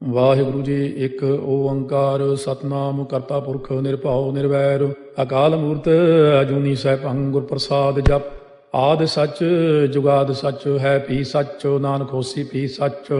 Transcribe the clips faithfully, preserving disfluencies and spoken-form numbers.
ਵਾਹਿਗੁਰੂ ਜੀ। ਇੱਕ ਓੰਕਾਰ ਸਤਨਾਮ ਕਰਤਾ ਪੁਰਖ ਨਿਰਭਉ ਨਿਰਵੈਰ ਅਕਾਲ ਮੂਰਤ ਅਜੂਨੀ ਸੈਭੰ ਗੁਰ ਪ੍ਰਸਾਦ ਜਪ। ਆਦਿ ਸੱਚ ਜੁਗਾਦ ਸੱਚ ਹੈ ਪੀ ਸੱਚ ਨਾਨਕ ਹੋਸੀ ਪੀ ਸੱਚ।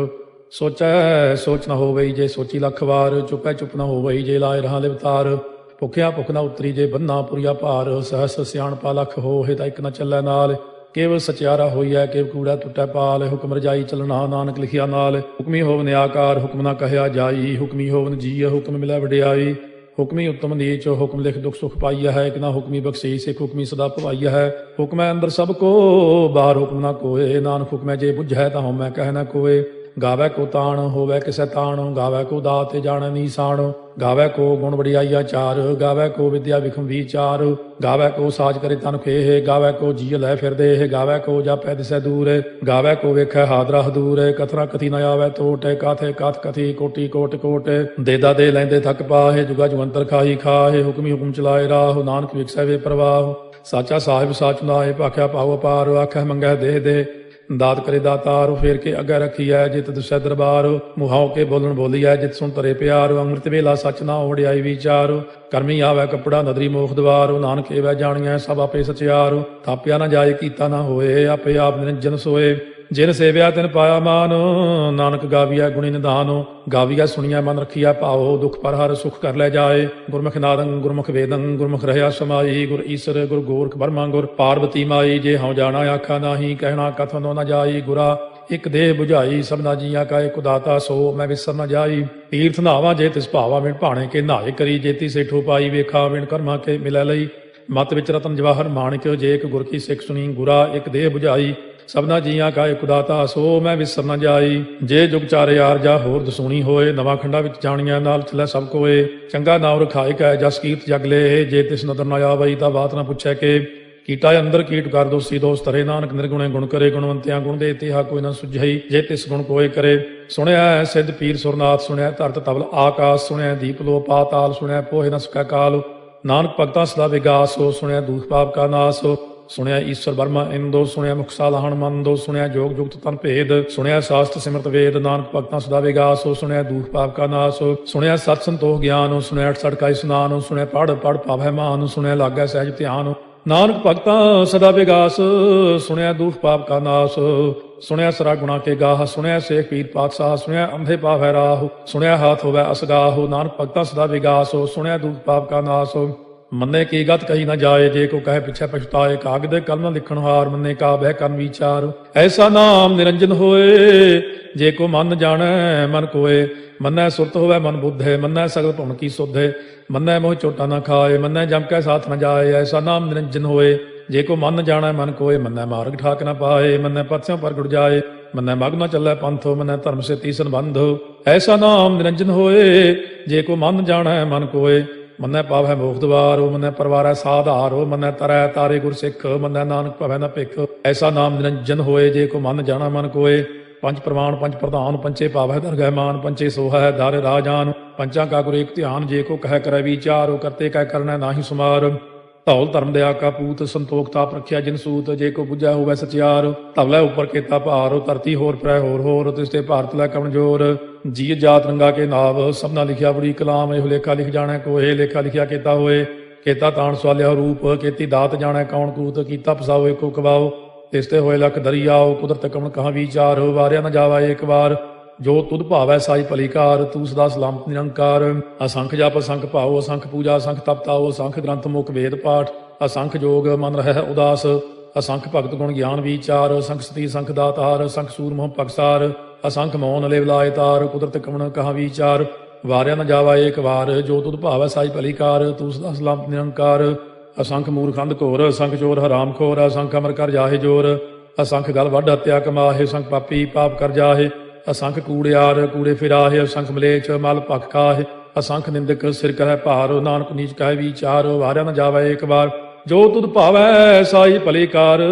ਸੋਚੈ ਸੋਚ ਨ ਹੋਵਈ ਜੇ ਸੋਚੀ ਲੱਖ ਵਾਰ। ਚੁੱਪੈ ਚੁੱਪ ਨ ਹੋਵਈ ਜੇ ਲਾਏ ਰਹਾ ਲਿਵਤਾਰ। ਭੁਖਿਆ ਭੁਖ ਨ ਉਤਰੀ ਜੇ ਬੰਨਾ ਪੁਰੀਆ ਭਾਰ। ਸਹਸ ਸਿਆਣਪਾ ਲੱਖ ਹੋਏ ਤਾਂ ਇੱਕ ਨ ਚੱਲੈ ਨਾਲ। ਕੇਵ ਸਚਿਆਰਾ ਹੋਈਐ ਕੇਵ ਕੂੜਾ ਟੁੱਟੈ ਪਾਲ। ਹੁਕਮ ਰਜਾਈ ਚਲਣਾ ਨਾਨਕ ਲਿਖਿਆ ਨਾਲ। ਹੁਕਮੀ ਹੋਵਨ ਆਕਾਰ ਹੁਕਮ ਨਾ ਕਹਿਆ ਜਾਈ। ਹੁਕਮੀ ਹੋਵਨ ਜੀਅ ਹੁਕਮ ਮਿਲੈ ਵਡਿਆਈ। ਹੁਕਮੀ ਉੱਤਮ ਨੀਚ ਹੁਕਮ ਲਿਖ ਦੁਖ ਸੁਖ ਪਾਈਆ ਹੈ। ਇੱਕ ਨਾ ਹੁਕਮੀ ਬਖਸ਼ੀਸ ਇੱਕ ਹੁਕਮੀ ਸਦਾ ਭਵਾਈਆ ਹੈ। ਹੁਕਮੈ ਅੰਦਰ ਸਭ ਕੋ ਬਾਹਰ ਹੁਕਮ ਨਾ ਕੋਏ। ਨਾਨਕ ਹੁਕਮੈ ਜੇ ਬੁਝੈ ਤਾਂ ਹਉਮੈ ਕਹਿ ਨਾ ਕੋਏ। ਗਾਵੈ ਕੋ ਤਾਣ ਹੋਵੈ ਕਿਸੈ ਤਾਣ। ਗਾਵੈ ਕੋ ਦਾਤ ਜਾਣੈ ਨੀਸਾਣ। ਗਾਵੈ ਕੋ ਗੁਣ ਵਡਿਆਈਆ ਚਾਰ। ਗਾਵੈ ਕੋ ਵਿਦਿਆ ਵਿਖਮ ਵੀਚਾਰ। ਗਾਵੈ ਕੋ ਸਾਜ ਕਰੇ ਤਨ ਖੇਹ। ਗਾਵੈ ਕੋ ਜੀਅ ਲੈ ਫਿਰਦੇ। ਗਾਵੈ ਕੋ ਜਾਪੈ ਦਿਸੈ ਦੂਰ। ਗਾਵੈ ਕੋ ਵੇਖੈ ਹਾਦਰਾ ਹਦੂਰ। ਕਥਨਾ ਕਥੀ ਨ ਆਵੈ ਟੋਟ। ਕਾਥੇ ਕਾਥ ਕਥੀ ਕੋਟੀ ਕੋਟ ਕੋਟ। ਦੇਦਾ ਦੇ ਲੈਂਦੇ ਥੱਕ ਪਾਹੇ। ਜੁਗਾ ਜੁਗੰਤਰ ਖਾਹੀ ਖਾਹੇ। ਹੁਕਮੀ ਹੁਕਮ ਚਲਾਏ ਰਾਹ। ਨਾਨਕ ਵਿਖਸੈ ਵੇ ਪ੍ਰਵਾਹ। ਸਾਚਾ ਸਾਹਿਬ ਸਾਚ ਨਾਏ ਭਾਖਿਆ ਪਾਉ ਅਪਾਰ। ਆਖੈ ਮੰਗੈ ਦੇਹ ਦੇ ਦਾਤ ਕਰੇ ਦਾਤਾਰ। ਫੇਰ ਕੇ ਅੱਗੇ ਰੱਖੀਐ ਜਿਤ ਦਿਸੈ ਦਰਬਾਰ। ਮੁਹਾਉ ਕੇ ਬੋਲਣ ਬੋਲੀਐ ਜਿਤ ਸੁਣ ਤਰੇ ਪਿਆਰ। ਅੰਮ੍ਰਿਤ ਵੇਲਾ ਸੱਚ ਨਾ ਓੜਿਆਈ ਵਿਚਾਰ। ਕਰਮੀ ਆਵੈ ਕੱਪੜਾ ਨਦਰੀ ਮੋਖ ਦਵਾਰ। ਨਾਨਕ ਏਵੈ ਜਾਣੀਐ ਸਭ ਆਪੇ ਸਚਿਆਰ। ਥਾਪਿਆ ਨਾ ਜਾਏ ਕੀਤਾ ਨਾ ਹੋਏ। ਆਪੇ ਆਪ ਨਿਰੰਜਨ ਸੋਏ। ਜਿਨ ਸੇਵਿਆ ਤਿਨ ਪਾਇਆ ਮਾਨ। ਨਾਨਕ ਗਾਵੀਐ ਗੁਣੀ ਨਿਧਾਨ। ਗਾਵੀਐ ਸੁਣੀਐ ਮਨ ਰੱਖੀਐ ਭਾਉ। ਦੁਖ ਪਰ ਹਰ ਸੁਖ ਕਰ ਲੈ ਜਾਏ। ਗੁਰਮੁਖ ਨਾਦੰ ਗੁਰਮੁਖ ਵੇਦੰ ਗੁਰਮੁਖ ਰਹਿਆ ਸਮਾਈ। ਗੁਰ ਈਸਰ ਗੁਰ ਗੋਰਖ ਬਰਮਾ ਗੁਰ ਪਾਰਬਤੀ ਮਾਈ। ਜੇ ਹਉ ਜਾਣਾ ਆਖਾ ਨਾਹੀ ਕਹਿਣਾ ਕਥਨੋ ਨ ਜਾਈ। ਗੁਰਾ ਇਕ ਦੇਹ 부ਝਾਈ ਸਭਨਾ ਜੀਆਂ ਕਾ ਇਕ ਦਾਤਾ ਸੋ ਮੈਂ ਵਿਸਰ ਨ ਜਾਈ। ਤੀਰਥ ਨਾਵਾਂ ਜੇ ਤਿਸ ਭਾਵਾ ਵਿਣ ਭਾਣੇ ਕੇ ਨਾਏ ਕਰੀ। ਜੇਤੀ ਸੇਠੋ ਪਾਈ ਵੇਖਾ ਵਿਣ ਕਰਮਾ ਕੇ ਮਿਲੈ ਲਈ। ਮਤ ਵਿੱਚ ਰਤਨ ਜਵਾਹਰ ਮਾਣਿਕ ਜੇ ਇੱਕ ਗੁਰ ਕੀ ਸਿੱਖ ਸੁਣੀ। ਗੁਰਾ ਇੱਕ ਦੇਹ 부ਝਾਈ ਸਭਨਾ ਜੀਆਂ ਕਾ ਇਕ ਦਾਤਾ ਸੋ ਮੈਂ ਵਿਸਰ ਨ ਜਾਈ। ਜੇ ਜੁਗ ਚਾਰੇ ਆਰ ਜਾ ਹੋਰ ਦਸੂਣੀ ਹੋਏ। ਨਵਾਂ ਖੰਡਾ ਵਿੱਚ ਜਾਣੀਆਂ ਨਾਲ ਚਲੈ ਸਭ ਕੋਏ। ਚੰਗਾ ਨਾਮ ਰਖਾਇ ਕੈ ਜਸ ਕੀਰਤ ਜਗ ਲੇ। ਜੇ ਤਿਸ ਨਦਰ ਨ ਆਵਈ ਤਾਂ ਬਾਤ ਨ ਪੁੱਛੈ ਕੇ। ਕੀਟਾ ਅੰਦਰ ਕੀਟ ਕਰ ਦੋਸੀ ਦੋਸ ਤਰੇ। ਨਾਨਕ ਨਿਰਗੁਣੇ ਗੁਣ ਕਰੇ। ਗੁਣਵੰਤਿਆਂ ਗੁਣ ਦੇ ਤਿਹਾ ਕੋਈ ਨਾ ਸੁਝਈ। ਜੇ ਤਿਸ ਗੁਣ ਕੋਏ ਕਰੇ। ਸੁਣਿਆ ਸਿੱਧ ਪੀਰ ਸੁਰਨਾਥ ਸੁਣਿਆ ਧਰਤ ਤਬਲ ਆਕਾਸ। ਸੁਣਿਆ ਦੀਪ ਲੋ ਪਾਤਾਲ। ਸੁਣਿਆ ਪੋਹਿ ਨ ਸਕੈ ਕਾਲ। ਨਾਨਕ ਭਗਤਾਂ ਸਦਾ ਵਿਗਾਸ। ਸੁਣਿਆ ਦੂਖ ਪਾਪ ਕਾ ਨਾਸ। ਸੁਣਿਆ ਈਸ਼ਵਰ ਬਰਮਾ ਇੰਦੋ। ਸੁਣਿਆ ਮੁਖ ਸਾਲਾਹਣ ਮੰਦੋ। ਸੁਣਿਆ ਜੋਗ ਜੁਗਤ ਤਨ ਭੇਦ। ਸੁਣਿਆ ਸਾਸਤ ਸਿਮਰਤ ਵੇਦ। ਨਾਨਕ ਭਗਤਾਂ ਸਦਾ ਵਿਗਾਸ। ਸੁਣਿਆ ਦੂਖ ਪਾਪ ਕਾ ਨਾਸ। ਸੁਣਿਆ ਸਤ ਸੰਤੋਖ ਗਿਆਨ। ਸੁਣਿਆ ਅਠਸਠ ਕਾ ਇਸਨਾਨ। ਸੁਣਿਆ ਪੜ ਪੜ ਪਾਵੈ ਮਾਨ। ਸੁਣਿਆ ਲਾਗੈ ਸਹਿਜ ਧਿਆਨ। ਨਾਨਕ ਭਗਤਾਂ ਸਦਾ ਵਿਗਾਸ। ਸੁਣਿਆ ਦੂਖ ਪਾਪ ਕਾ ਨਾਸ। ਸੁਣਿਆ ਸਰਾ ਗੁਣਾ ਕੇ ਗਾਹ। ਸੁਣਿਆ ਸੇਖ ਪੀਰ ਪਾਤਸ਼ਾਹ। ਸੁਣਿਆ ਅੰਧੇ ਪਾਵੈ ਰਾਹ। ਸੁਣਿਆ ਹਾਥ ਹੋਵੈ ਅਸਗਾਹ। ਨਾਨਕ ਭਗਤਾਂ ਸਦਾ ਵਿਗਾਸ। ਸੁਣਿਆ ਦੂਖ ਪਾਪ ਕਾ ਨਾਸ। ਮੰਨੇ ਕੀ ਗਤ ਕਹੀ ਨਾ ਜਾਏ। ਜੇ ਕੋ ਕਹੇ ਪਿਛੈ ਪਛਤਾਏ। ਕਾਗਦ ਕਲਮ ਲਿਖਣ ਹਾਰ। ਮੰਨੇ ਕਾ ਬਹਿ ਕਰਨ ਵਿਚਾਰ। ਐਸਾ ਨਾਮ ਨਿਰੰਜਨ ਹੋਏ। ਜੇ ਕੋ ਮਨ ਜਾਣੈ ਮਨ ਕੋਏ। ਮੰਨੈ ਸੁਰਤ ਹੋਵੈ ਮਨ ਬੁੱਧੇ। ਮੰਨੈ ਸਗਲ ਭਉਣ ਕੀ ਸੁਧੇ। ਮੰਨੈ ਮੋਹ ਚੋਟਾ ਨਾ ਖਾਏ। ਮੰਨੈ ਜਮ ਕੈ ਸਾਥ ਨ ਜਾਏ। ਐਸਾ ਨਾਮ ਨਿਰੰਜਨ ਹੋਏ। ਜੇ ਕੋ ਮਨ ਜਾਣੈ ਮਨ ਕੋਏ। ਮੰਨੈ ਮਾਰਗ ਠਾਕ ਨ ਪਾਏ। ਮੰਨੈ ਪਥਿਓਂ ਪ੍ਰਗਟ ਜਾਏ। ਮੰਨੈ ਮਗ ਨ ਚੱਲੈ ਪੰਥ। ਮੰਨੈ ਧਰਮ ਸੇਤੀ ਸੰਬੰਧ। ਐਸਾ ਨਾਮ ਨਿਰੰਜਨ ਹੋਏ। ਜੇ ਕੋ ਮਨ ਜਾਣੈ ਮਨ ਕੋਏ। ਮੰਨੈ ਪਾਵੈ ਮੋਖ ਦਵਾਰ। ਮੰਨੈ ਪਰਵਾਰੈ ਸਾਧਾਰ। ਮੰਨੈ ਤਰੈ ਤਾਰੇ ਗੁਰ ਸਿੱਖ। ਮੰਨੈ ਨਾਨਕ ਭਵੈ ਨ ਭਿਖ। ਐਸਾ ਨਾਮ ਨਿਰੰਜਨ ਹੋਏ। ਜੇ ਕੋ ਮਨ ਜਾਣਾ ਮਨ ਕੋਏ। ਪੰਜ ਪ੍ਰਮਾਣ ਪੰਜ ਪ੍ਰਧਾਨ। ਪੰਚੇ ਪਾਵੈ ਦਰਗਹਿ ਮਾਨ। ਪੰਚੇ ਸੋਹੈ ਦਰ ਰਾਜਾਨ। ਪੰਚਾਂ ਕਾ ਗੁਰ ਏਕ ਧਿਆਨ। ਜੇ ਕੋ ਕਹਿ ਕਰੈ ਵਿਚਾਰ। ਕਰਤੇ ਕੈ ਕਰਨੈ ਨਾਹੀ ਸੁਮਾਰ। ਧੌਲ ਧਰਮ ਦਿਆ ਕਾ ਪੂਤ। ਸੰਤੋਖ ਤਾਪ ਰੱਖਿਆ ਜਿਨ ਸੂਤ। ਜੇ ਕੋ ਬੁਝੈ ਹੋਵੈ ਸਚਿਆਰ। ਧਵਲੈ ਉੱਪਰ ਕੀਤਾ ਭਾਰ। ਧਰਤੀ ਹੋਰ ਪਰੈ ਹੋਰ ਹੋਰ। ਤਿਸ ਤੇ ਭਾਰਤ ਲੈ ਕਮਜੋਰ। ਜੀਅ ਜਾਤ ਰੰਗਾ ਕੇ ਨਾਵ। ਸਭਨਾ ਲਿਖਿਆ ਬੜੀ ਕਲਾਮ। ਇਹੋ ਲੇਖਾ ਲਿਖ ਜਾਣੈ ਕੋਏ। ਲੇਖਾ ਲਿਖਿਆ ਕੀਤਾ ਹੋਏ। ਕੀਤਾ ਤਾਣ ਸਵਾਲਿਆ ਰੂਪ। ਕੀਤੀ ਦਾਤ ਜਾਣੈ ਕੌਣ ਕੂਤ। ਕੀਤਾ ਪਸਾਓ ਏਕੋ ਕਵਾਓ। ਤਿਸ ਤੇ ਹੋਏ ਲੱਖ ਦਰਿਆਓ। ਕੁਦਰਤ ਕਵਣ ਕਹਾਂ ਵਿਚਾਰ। ਵਾਰਿਆ ਨ ਜਾਵਾ ਏਕ ਵਾਰ। ਜੋ ਤੁਧ ਭਾਵੈ ਸਾਈ ਭਲੀ ਕਾਰ। ਤੂੰ ਸਦਾ ਸਲਾਮਤ ਨਿਰੰਕਾਰ। ਅਸੰਖ ਜਪ ਅਸੰਖ ਭਾਉ। ਅਸੰਖ ਪੂਜਾ ਅਸੰਖ ਤਪ ਤਾਉ। ਅਸੰਖ ਗ੍ਰੰਥ ਮੁਖ ਵੇਦ ਪਾਠ। ਅਸੰਖ ਜੋਗ ਮਨ ਰਹਿ ਉਦਾਸ। ਅਸੰਖ ਭਗਤ ਗੁਣ ਗਿਆਨ ਵਿਚਾਰ। ਅਸੰਖ ਸਤੀ ਅਸੰਖ ਦਾਤਾਰ। ਅਸੰਖ ਸੂਰ ਮੋਹ ਪਕਸਾਰ। ਅਸੰਖ ਮੌਨ ਲਿਵ ਲਾਏ ਤਾਰ। ਕੁਦਰਤ ਕਵਣ ਕਹਾਂ ਵਿਚਾਰ। ਵਾਰਿਆ ਨ ਜਾਵਾ ਏਕ ਵਾਰ। ਜੋ ਤੁਧ ਭਾਵੈ ਸਾਈ ਭਲੀ ਕਾਰ। ਤੂੰ ਸਦਾ ਸਲਾਮਤ ਨਿਰੰਕਾਰ। ਅਸੰਖ ਮੂਰਖੰਦ ਘੋਰ। ਅਸੰਖ ਚੋਰ ਹਰਾਮ ਖੋਰ। ਅਸੰਖ ਅਮਰ ਕਰ ਜਾਹੇ ਜੋਰ। ਅਸੰਖ ਗਲ ਵੱਢ ਹੱਤਿਆ ਕਮਾਹੇ। ਅਸੰਖ ਪਾਪੀ ਪਾਪ ਕਰ ਜਾਹੇ। ਅਸੰਖ ਕੂੜਿਆਰ ਕੂੜੇ ਫਿਰਾਹੇ। ਅਸੰਖ ਮਲੇਛ ਮਲ ਭਖ ਖਾਹੇ। ਅਸੰਖ ਨਿੰਦਕ ਸਿਰ ਕਰੈ ਭਾਰ। ਨਾਨਕ ਨੀਚ ਕਹਿ ਵਿਚਾਰ। ਵਾਰਿਆ ਨ ਜਾਵੈ ਏਕ ਵਾਰ। ਜੋ ਤੁਧ ਭਾਵੈ ਸਾਈ ਭਲੀ ਕਾਰ।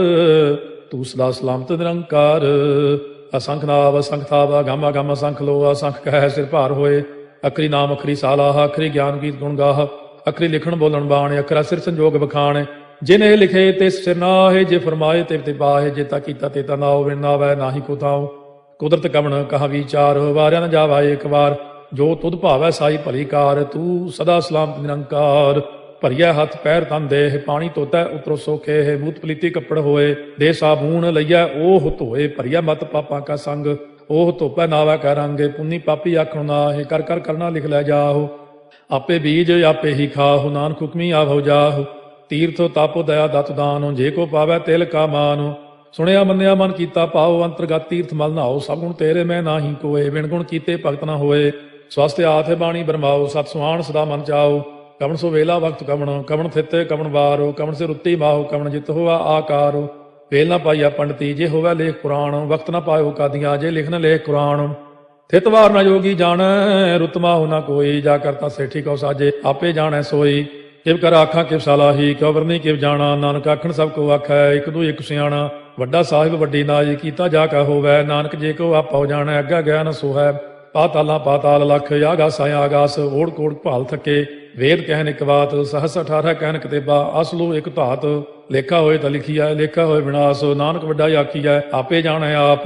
ਤੂੰ ਸਦਾ ਸਲਾਮਤ ਨਿਰੰਕਾਰ। ਅਸੰਖ ਨਾਵ ਅਸੰਖ ਥਾਵਾ ਗਾਮਾ ਗਾਮ ਅਸੰਖ ਲੋ। ਅਸੰਖ ਕਹਿ ਸਿਰ ਭਾਰ ਹੋਏ। ਅਖਰੀ ਨਾਮ ਅਖਰੀ ਸਾਲਾਹ। ਅਖਰੀ ਗਿਆਨ ਗੀਤ ਗੁਣ ਗਾਹ। ਅਖਰੀ ਲਿਖਣ ਬੋਲਣ ਬਾਣ। ਅਖਰਾ ਸਿਰ ਸੰਜੋਗ ਬਖਾਣ। ਜਿਨੇ ਲਿਖੇ ਤਿਸ ਸਿਰ ਨਾਹੇ। ਜੇ ਫਰਮਾਏ ਤਿਵ ਤੇ ਪਾਹੇ। ਜੇ ਤਾ ਕੀਤਾ ਤੇ ਤਾ ਨਾਉ। ਵਿਣ ਨਾਵੈ ਨਾਹੀ ਕੋ ਥਾਉ। ਕੁਦਰਤ ਕਵਣ ਕਹਾਂ ਵਿਚਾਰ। ਵਾਰਿਆ ਨ ਜਾਵਾ ਏਕ ਵਾਰ। ਜੋ ਤੁਧ ਭਾਵੈ ਸਾਈ ਭਲੀ ਕਾਰ, ਤੂੰ ਸਦਾ ਸਲਾਮਤ ਨਿਰੰਕਾਰ। ਭਰੀਆ ਹੱਥ ਪੈਰ ਤਨ ਦੇਹ, ਪਾਣੀ ਧੋਤੈ ਉਤਰੋ ਸੋਖੇ, ਮੂਤ ਪਲੀਤੀ ਕੱਪੜ ਹੋਏ, ਦੇ ਸਾਬੂਨ ਲਈਐ ਉਹ ਧੋਏ। ਭਰੀਆ ਮਤ ਪਾਪਾਂ ਕਾ ਸੰਗ, ਉਹ ਧੋਪੈ ਨਾਵੈ ਕੈ ਰੰਗ, ਪੁੰਨੀ ਪਾਪੀ ਆਖਣ ਨਾਹਿ, ਕਰ ਕਰ ਕਰਨਾ ਲਿਖ ਲੈ ਜਾਹੋ। ਆਪੇ ਬੀਜ ਆਪੇ ਹੀ ਖਾਹੁ, ਨਾਨਕ ਹੁਕਮੀ ਆਭਉ ਜਾਹु। ਤੀਰਥ ਤਾਪੋ ਦਇਆ ਦਤ ਦਾਨੁ, ਜੇ ਕੋ ਪਾਵੈ ਤਿਲ ਕਾ ਮਾਨੁ। ਸੁਣਿਆ ਮੰਨਿਆ ਮਨ ਕੀਤਾ ਪਾਉ, ਅੰਤਰਗਤ ਤੀਰਥ ਮਲ ਨਹਾਉ। ਸਭ ਗੁਣ ਤੇਰੇ ਮੈਂ ਨਾਹੀ ਕੋਏ, ਬਿਨ ਗੁਣ ਕੀਤੇ ਭਗਤ ਨ ਹੋਏ। ਸਵਸਤ ਆਥੇ ਬਾਣੀ ਬਰਮਾਉ, ਸਤ ਸੁਆਣ ਸਦਾ ਮਨ ਚਾਉ। ਕਵਣ ਸੋ ਵੇਲਾ ਵਕਤ ਕਵਣ, ਕਵਣ ਥਿਤੇ ਕਵਣ ਵਾਰੋ। ਕਵਣ ਸੇ ਰੁੱਤੀ ਮਾਹੋ, ਕਵਣ ਜਿਤ ਹੋਆ ਆਕਾਰੋ। ਵੇਲ ਨਾ ਪਾਈਆ ਪੰਡਤੀ, ਜੇ ਹੋਵੇ ਲੇਖ ਪੁਰਾਣ। ਵਕਤ ਨਾ ਪਾਇਓ ਕਾਦੀਆਂ, ਜੇ ਲਿਖਨ ਲੇਖ ਕੁਰਾਨ। ਥਿਤ ਵਾਰ ਨਾ ਜੋਗੀ ਜਾਣੈ, ਰੁਤ ਮਾਹੁ ਨਾ ਕੋਈ। ਜਾ ਕਰਤਾ ਸੇਠੀ ਕਉ ਸਾਜੇ, ਆਪੇ ਜਾਣੈ ਸੋਈ। ਕਿਵ ਕਰ ਆਖਾਂ ਕਿਵ ਸਲਾਹੀ, ਕਿਉ ਵਰਨੀ ਕਿਵ ਜਾਣਾ। ਨਾਨਕ ਆਖਣ ਸਭ ਕੋ ਆਖੈ, ਇੱਕ ਦੂ ਇੱਕ ਸਿਆਣਾ। ਵੱਡਾ ਸਾਹਿਬ ਵੱਡੀ ਨਾਈ, ਕੀਤਾ ਜਾ ਕਾ ਹੋਵੈ। ਨਾਨਕ ਜੇ ਕੋ ਆਪਉ ਜਾਣੈ, ਅੱਗਾ ਗਿਆ ਨ ਸੋਹੈ। ਪਾਤਾਲਾਂ ਪਾਤਾਲ ਲਖ, ਆਗਾਸਾਂ ਆਗਾਸ। ਓੜ ਕੋੜ ਭਾਲ ਥਕੇ, ਵੇਦ ਕਹਿਨ ਇੱਕ ਬਾਤ। ਸਹਸ ਅਠਾਰਹ ਕਹਿਨ ਕਤੇਬਾ, ਅਸਲੂ ਇੱਕ ਧਾਤ। ਲੇਖਾ ਹੋਏ ਤਾਂ ਲਿਖੀਐ, ਲੇਖਾ ਹੋਏ ਵਿਨਾਸ਼। ਨਾਨਕ ਵੱਡਾ ਆਖੀਐ, ਆਪੇ ਜਾਣੈ ਆਪ।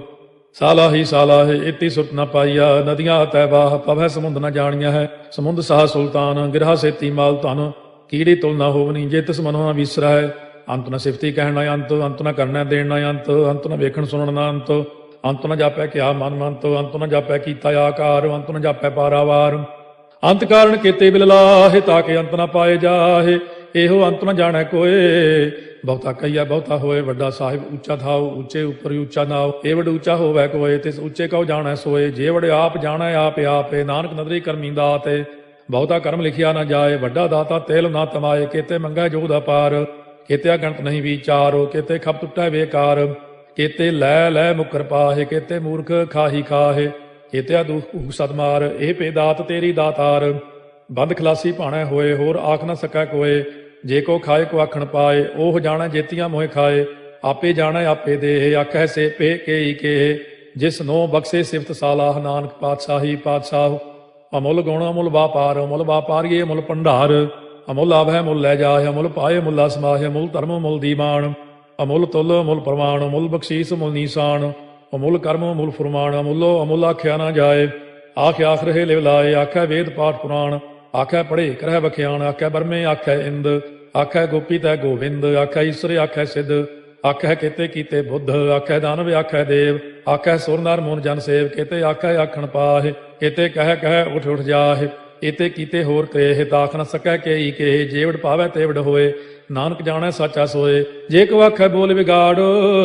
ਸਾਲਾ ਹੀ ਸਾਲਾ ਹੈ, ਇਤੀ ਸੁਰਤ ਨ ਪਾਈਆ। ਨਦੀਆਂ ਤੈ ਬਾਹ, ਪਵੈ ਸਮੁੰਦ ਨ ਜਾਣੀਆਂ ਹੈ। ਸਮੁੰਦ ਸਾਹ ਸੁਲਤਾਨ, ਗਿਰਹਾ ਸੇਤੀ ਮਾਲ ਧਨ। ਕੀੜੀ ਤੁਲ ਨ ਹੋਵਨੀ, ਜੇ ਤਿਸ ਮਨੋ ਨ ਵਿਸਰੈ। ਅੰਤ ਨ ਸਿਫਤੀ ਕਹਿਣ ਨ ਅੰਤ, ਅੰਤ ਨ ਕਰਨਾ ਦੇਣ ਨ ਅੰਤ। ਅੰਤ ਨ ਵੇਖਣ ਸੁਣਨ ਨ ਅੰਤ, ਅੰਤ ਨ ਜਾਪੈ ਕਿਆ ਮਨ ਮੰਤ। ਅੰਤ ਨ ਜਾਪੈ ਕੀਤਾ ਆਕਾਰ, ਅੰਤ ਨ ਜਾਪੈ ਪਾਰਾਵਾਰ। ਅੰਤ ਕਾਰਨ ਕੀਤੇ ਬਿਲ ਲਾਹੇ, ਤਾਕੇ ਅੰਤ ਨ ਪਾਏ ਜਾਹੇ। ਇਹੋ ਅੰਤ ਨ ਜਾਣੈ ਕੋਏ, ਬਹੁਤਾ ਕਹੀਆ ਬਹੁਤਾ ਹੋਏ। ਵੱਡਾ ਸਾਹਿਬ ਉੱਚਾ ਥਾਉ, ਉੱਚੇ ਉੱਪਰ ਉੱਚਾ ਨਾਉ। ਇਹ ਵਡ ਉੱਚਾ ਹੋਵੈ ਕੋਏ, ਤਿਸ ਉੱਚੇ ਕਉ ਜਾਣੈ ਸੋਏ। ਜੇ ਵਡ ਆਪ ਜਾਣੈ ਆਪੇ ਆਪੇ, ਨਾਨਕ ਨਦਰੀ ਕਰਮੀ ਦਾਤੇ। ਬਹੁਤਾ ਕਰਮ ਲਿਖਿਆ ਨਾ ਜਾਏ, ਵੱਡਾ ਦਾਤਾ ਤੇਲ ਨਾ ਤਮਾਏ। ਕੇਤੇ ਮੰਗੈ ਜੋਗ ਦਾ ਪਾਰ, ਕੇਤੇ ਗਣਤ ਨਹੀਂ ਵਿਚਾਰੋ। ਕੇਤੇ ਖਪ ਟੁੱਟੈ ਬੇਕਾਰ, ਕੇਤੇ ਲੈ ਲੈ ਮੁਕਰ ਪਾਹੇ। ਕੇਤੇ ਮੂਰਖ ਖਾਹੀ ਖਾਹੇ, ਕੇਤਿਆ ਦੁਖ ਸਦਮਾਰ। ਇਹ ਪੇ ਦਾਤ ਤੇਰੀ ਦਾਤਾਰ, ਬੰਦ ਖਲਾਸੀ ਭਾਣੈ ਹੋਏ। ਹੋਰ ਆਖ ਨਾ ਸਕੈ ਕੋਏ, ਜੇ ਕੋ ਖਾਏ ਕੋ ਆਖਣ ਪਾਏ। ਉਹ ਜਾਣੈ ਜੇਤੀਆਂ ਮੋਹਿ ਖਾਏ, ਆਪੇ ਜਾਣੈ ਆਪੇ ਦੇ। ਆਖੈ ਸੇ ਪੇ ਕੇਈ ਕੇ, ਜਿਸ ਨੋ ਬਖਸ਼ੇ ਸਿਫਤ ਸਾਲਾਹ। ਨਾਨਕ ਪਾਤਸ਼ਾਹੀ ਪਾਤਸ਼ਾਹ, ਅਮੁੱਲ ਗੁਣ ਅਮੁੱਲ ਵਾਪਾਰ। ਅਮੁੱਲ ਵਾਪਾਰੀਏ ਅਮੁੱਲ ਭੰਡਾਰ, ਅਮੁੱਲ ਆਵੈ ਮੁੱਲ ਲੈ ਜਾਏ। ਅਮੁੱਲ ਪਾਏ ਮੁੱਲਾ ਸਮਾਹੇ, ਅਮੁੱਲ ਧਰਮ ਮੁੱਲ ਦੀਵਾਨ। ਅਮੁੱਲ ਤੁਲ ਅਮੁੱਲ ਪ੍ਰਮਾਣ, ਅਮੁੱਲ ਬਖਸ਼ੀਸ ਅਮੁੱਲ ਨੀਸਾਨ। ਅਮੁੱਲ ਕਰਮ ਅਮੁੱਲ ਫੁਰਮਾਨ, ਅਮੁੱਲੋ ਅਮੁੱਲ ਆਖਿਆ ਨਾ ਜਾਏ। ਆਖ ਆਖ ਰਹੇ ਲਿਵ ਲਾਏ, ਆਖੈ ਵੇਦ ਪਾਠ ਪੁਰਾਣ। ਆਖੈ ਪੜ੍ਹੇ ਕਰਹਿ ਬਖਿਆਣ, ਆਖੈ ਬਰਮੇ ਆਖੈ ਇੰਦ। ਆਖੈ ਗੋਪੀ ਤੈ ਗੋਵਿੰਦ, ਆਖੈ ਈਸਰ ਆਖੈ ਸਿੱਧ। ਆਖੈ ਕੇਤੇ ਕੀਤੇ ਬੁੱਧ, ਆਖੈ ਦਾਨਵ ਆਖੈ ਦੇਵ। ਆਖੈ ਸੁਰ ਨਰ ਮੂਨ ਜਨ ਸੇਵ, ਕੇਤੇ ਆਖੈ ਆਖਣ ਪਾਹਿ। ਕੇਤੇ ਕਹਿ ਕਹਿ ਉਠ ਉਠ ਜਾਹਿ, ਏਤੇ ਕੀਤੇ ਹੋਰ ਕੇਹ। ਤਾਖ ਨ ਸਕੈ ਕੇਈ ਕੇਹ, ਜੇਵੜ ਪਾਵੈ ਤੇਵੜ ਹੋਏ। ਨਾਨਕ ਜਾਣੈ ਸਾਚਾ ਸੋਏ। ਜੇ ਕੋ ਆਖੈ ਬੋਲ ਵਿਗਾੜ,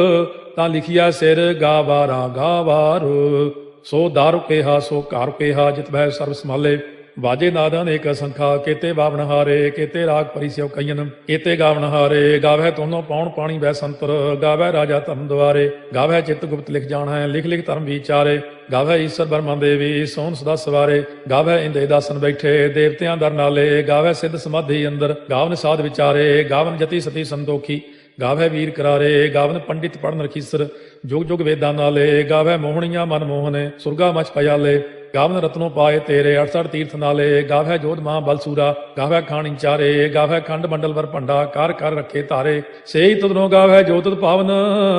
ਤਾਂ ਲਿਖਿਆ ਸਿਰ ਗਾਵਾਰਾ ਗਾਵਾਰ। ਸੋ ਦਾਰੂ ਕੇਹਾ ਸੋ ਘਰ ਕੇਹਾ, ਜਿਤ ਬਹਿ ਸਰਬ ਸੰਭਾਲੇ। ਬਾਜੇ ਨਾਦਾਂ ਅਨੇਕ ਅਸੰਖਾ, ਕੇਤੇ ਬਾਵਨ ਹਾਰੇ। ਕੇਤੇ ਰਾਗ ਪਰੀ ਸਿਉ ਕਈਨ, ਕੇਤੇ ਗਾਵਨ ਹਾਰੇ। ਗਾਵੈ ਤੋਨੋ ਪਾਉਣ ਪਾਣੀ ਬੈ ਸੰਤਰ, ਗਾਵੈ ਰਾਜਾ ਧਰਮ ਦੁਆਰੇ। ਗਾਵੈ ਚਿਤ ਗੁਪਤ ਲਿਖ ਜਾਣੈ, ਲਿਖ ਲਿਖ ਧਰਮ ਵਿਚਾਰੇ। ਗਾਵੈ ਈਸਰ ਬਰਮਾ ਦੇਵੀ, ਸੋਹਣ ਸਦਾ ਸਵਾਰੇ। ਗਾਵੈ ਇੰਦੇ ਦਾਸਨ ਬੈਠੇ, ਦੇਵਤਿਆਂ ਦਰ ਨਾਲੇ। ਗਾਵੈ ਸਿੱਧ ਸਮਾਧੀ ਅੰਦਰ, ਗਾਵਨ ਸਾਧ ਵਿਚਾਰੇ। ਗਾਵਨ ਜਤੀ ਸਤੀ ਸੰਤੋਖੀ, ਗਾਵੈ ਵੀਰ ਕਰਾਰੇ। ਗਾਵਨ ਪੰਡਿਤ ਪੜਨ ਰਖੀਸਰ, ਜੁਗ ਜੁਗ ਵੇਦਾਂ ਨਾਲੇ। ਗਾਵੈ ਮੋਹਣੀਆਂ ਮਨ ਮੋਹਨੇ, ਸੁਰਗਾ ਮਚ ਪਿਆਲੇ। ਗਾਵਨ ਰਤਨੋ ਪਾਏ ਤੇਰੇ, ਅਠਸਠ ਤੀਰਥ ਨਾਲੇ। ਗਾਵੈ ਜੋਧ ਮਹਾ ਬਲਸੂਰਾ, ਗਾਵੈ ਖਾਣੀ ਚਾਰੇ। ਗਾਵੈ ਖੰਡ ਮੰਡਲ ਵਰ ਭੰਡਾ, ਕਰ ਕਰ ਰੱਖੇ ਧਾਰੇ। ਸੇਈ ਤੁਧਨੋ ਗਾਵੈ ਜੋ ਤੁਧ ਪਾਵਨ,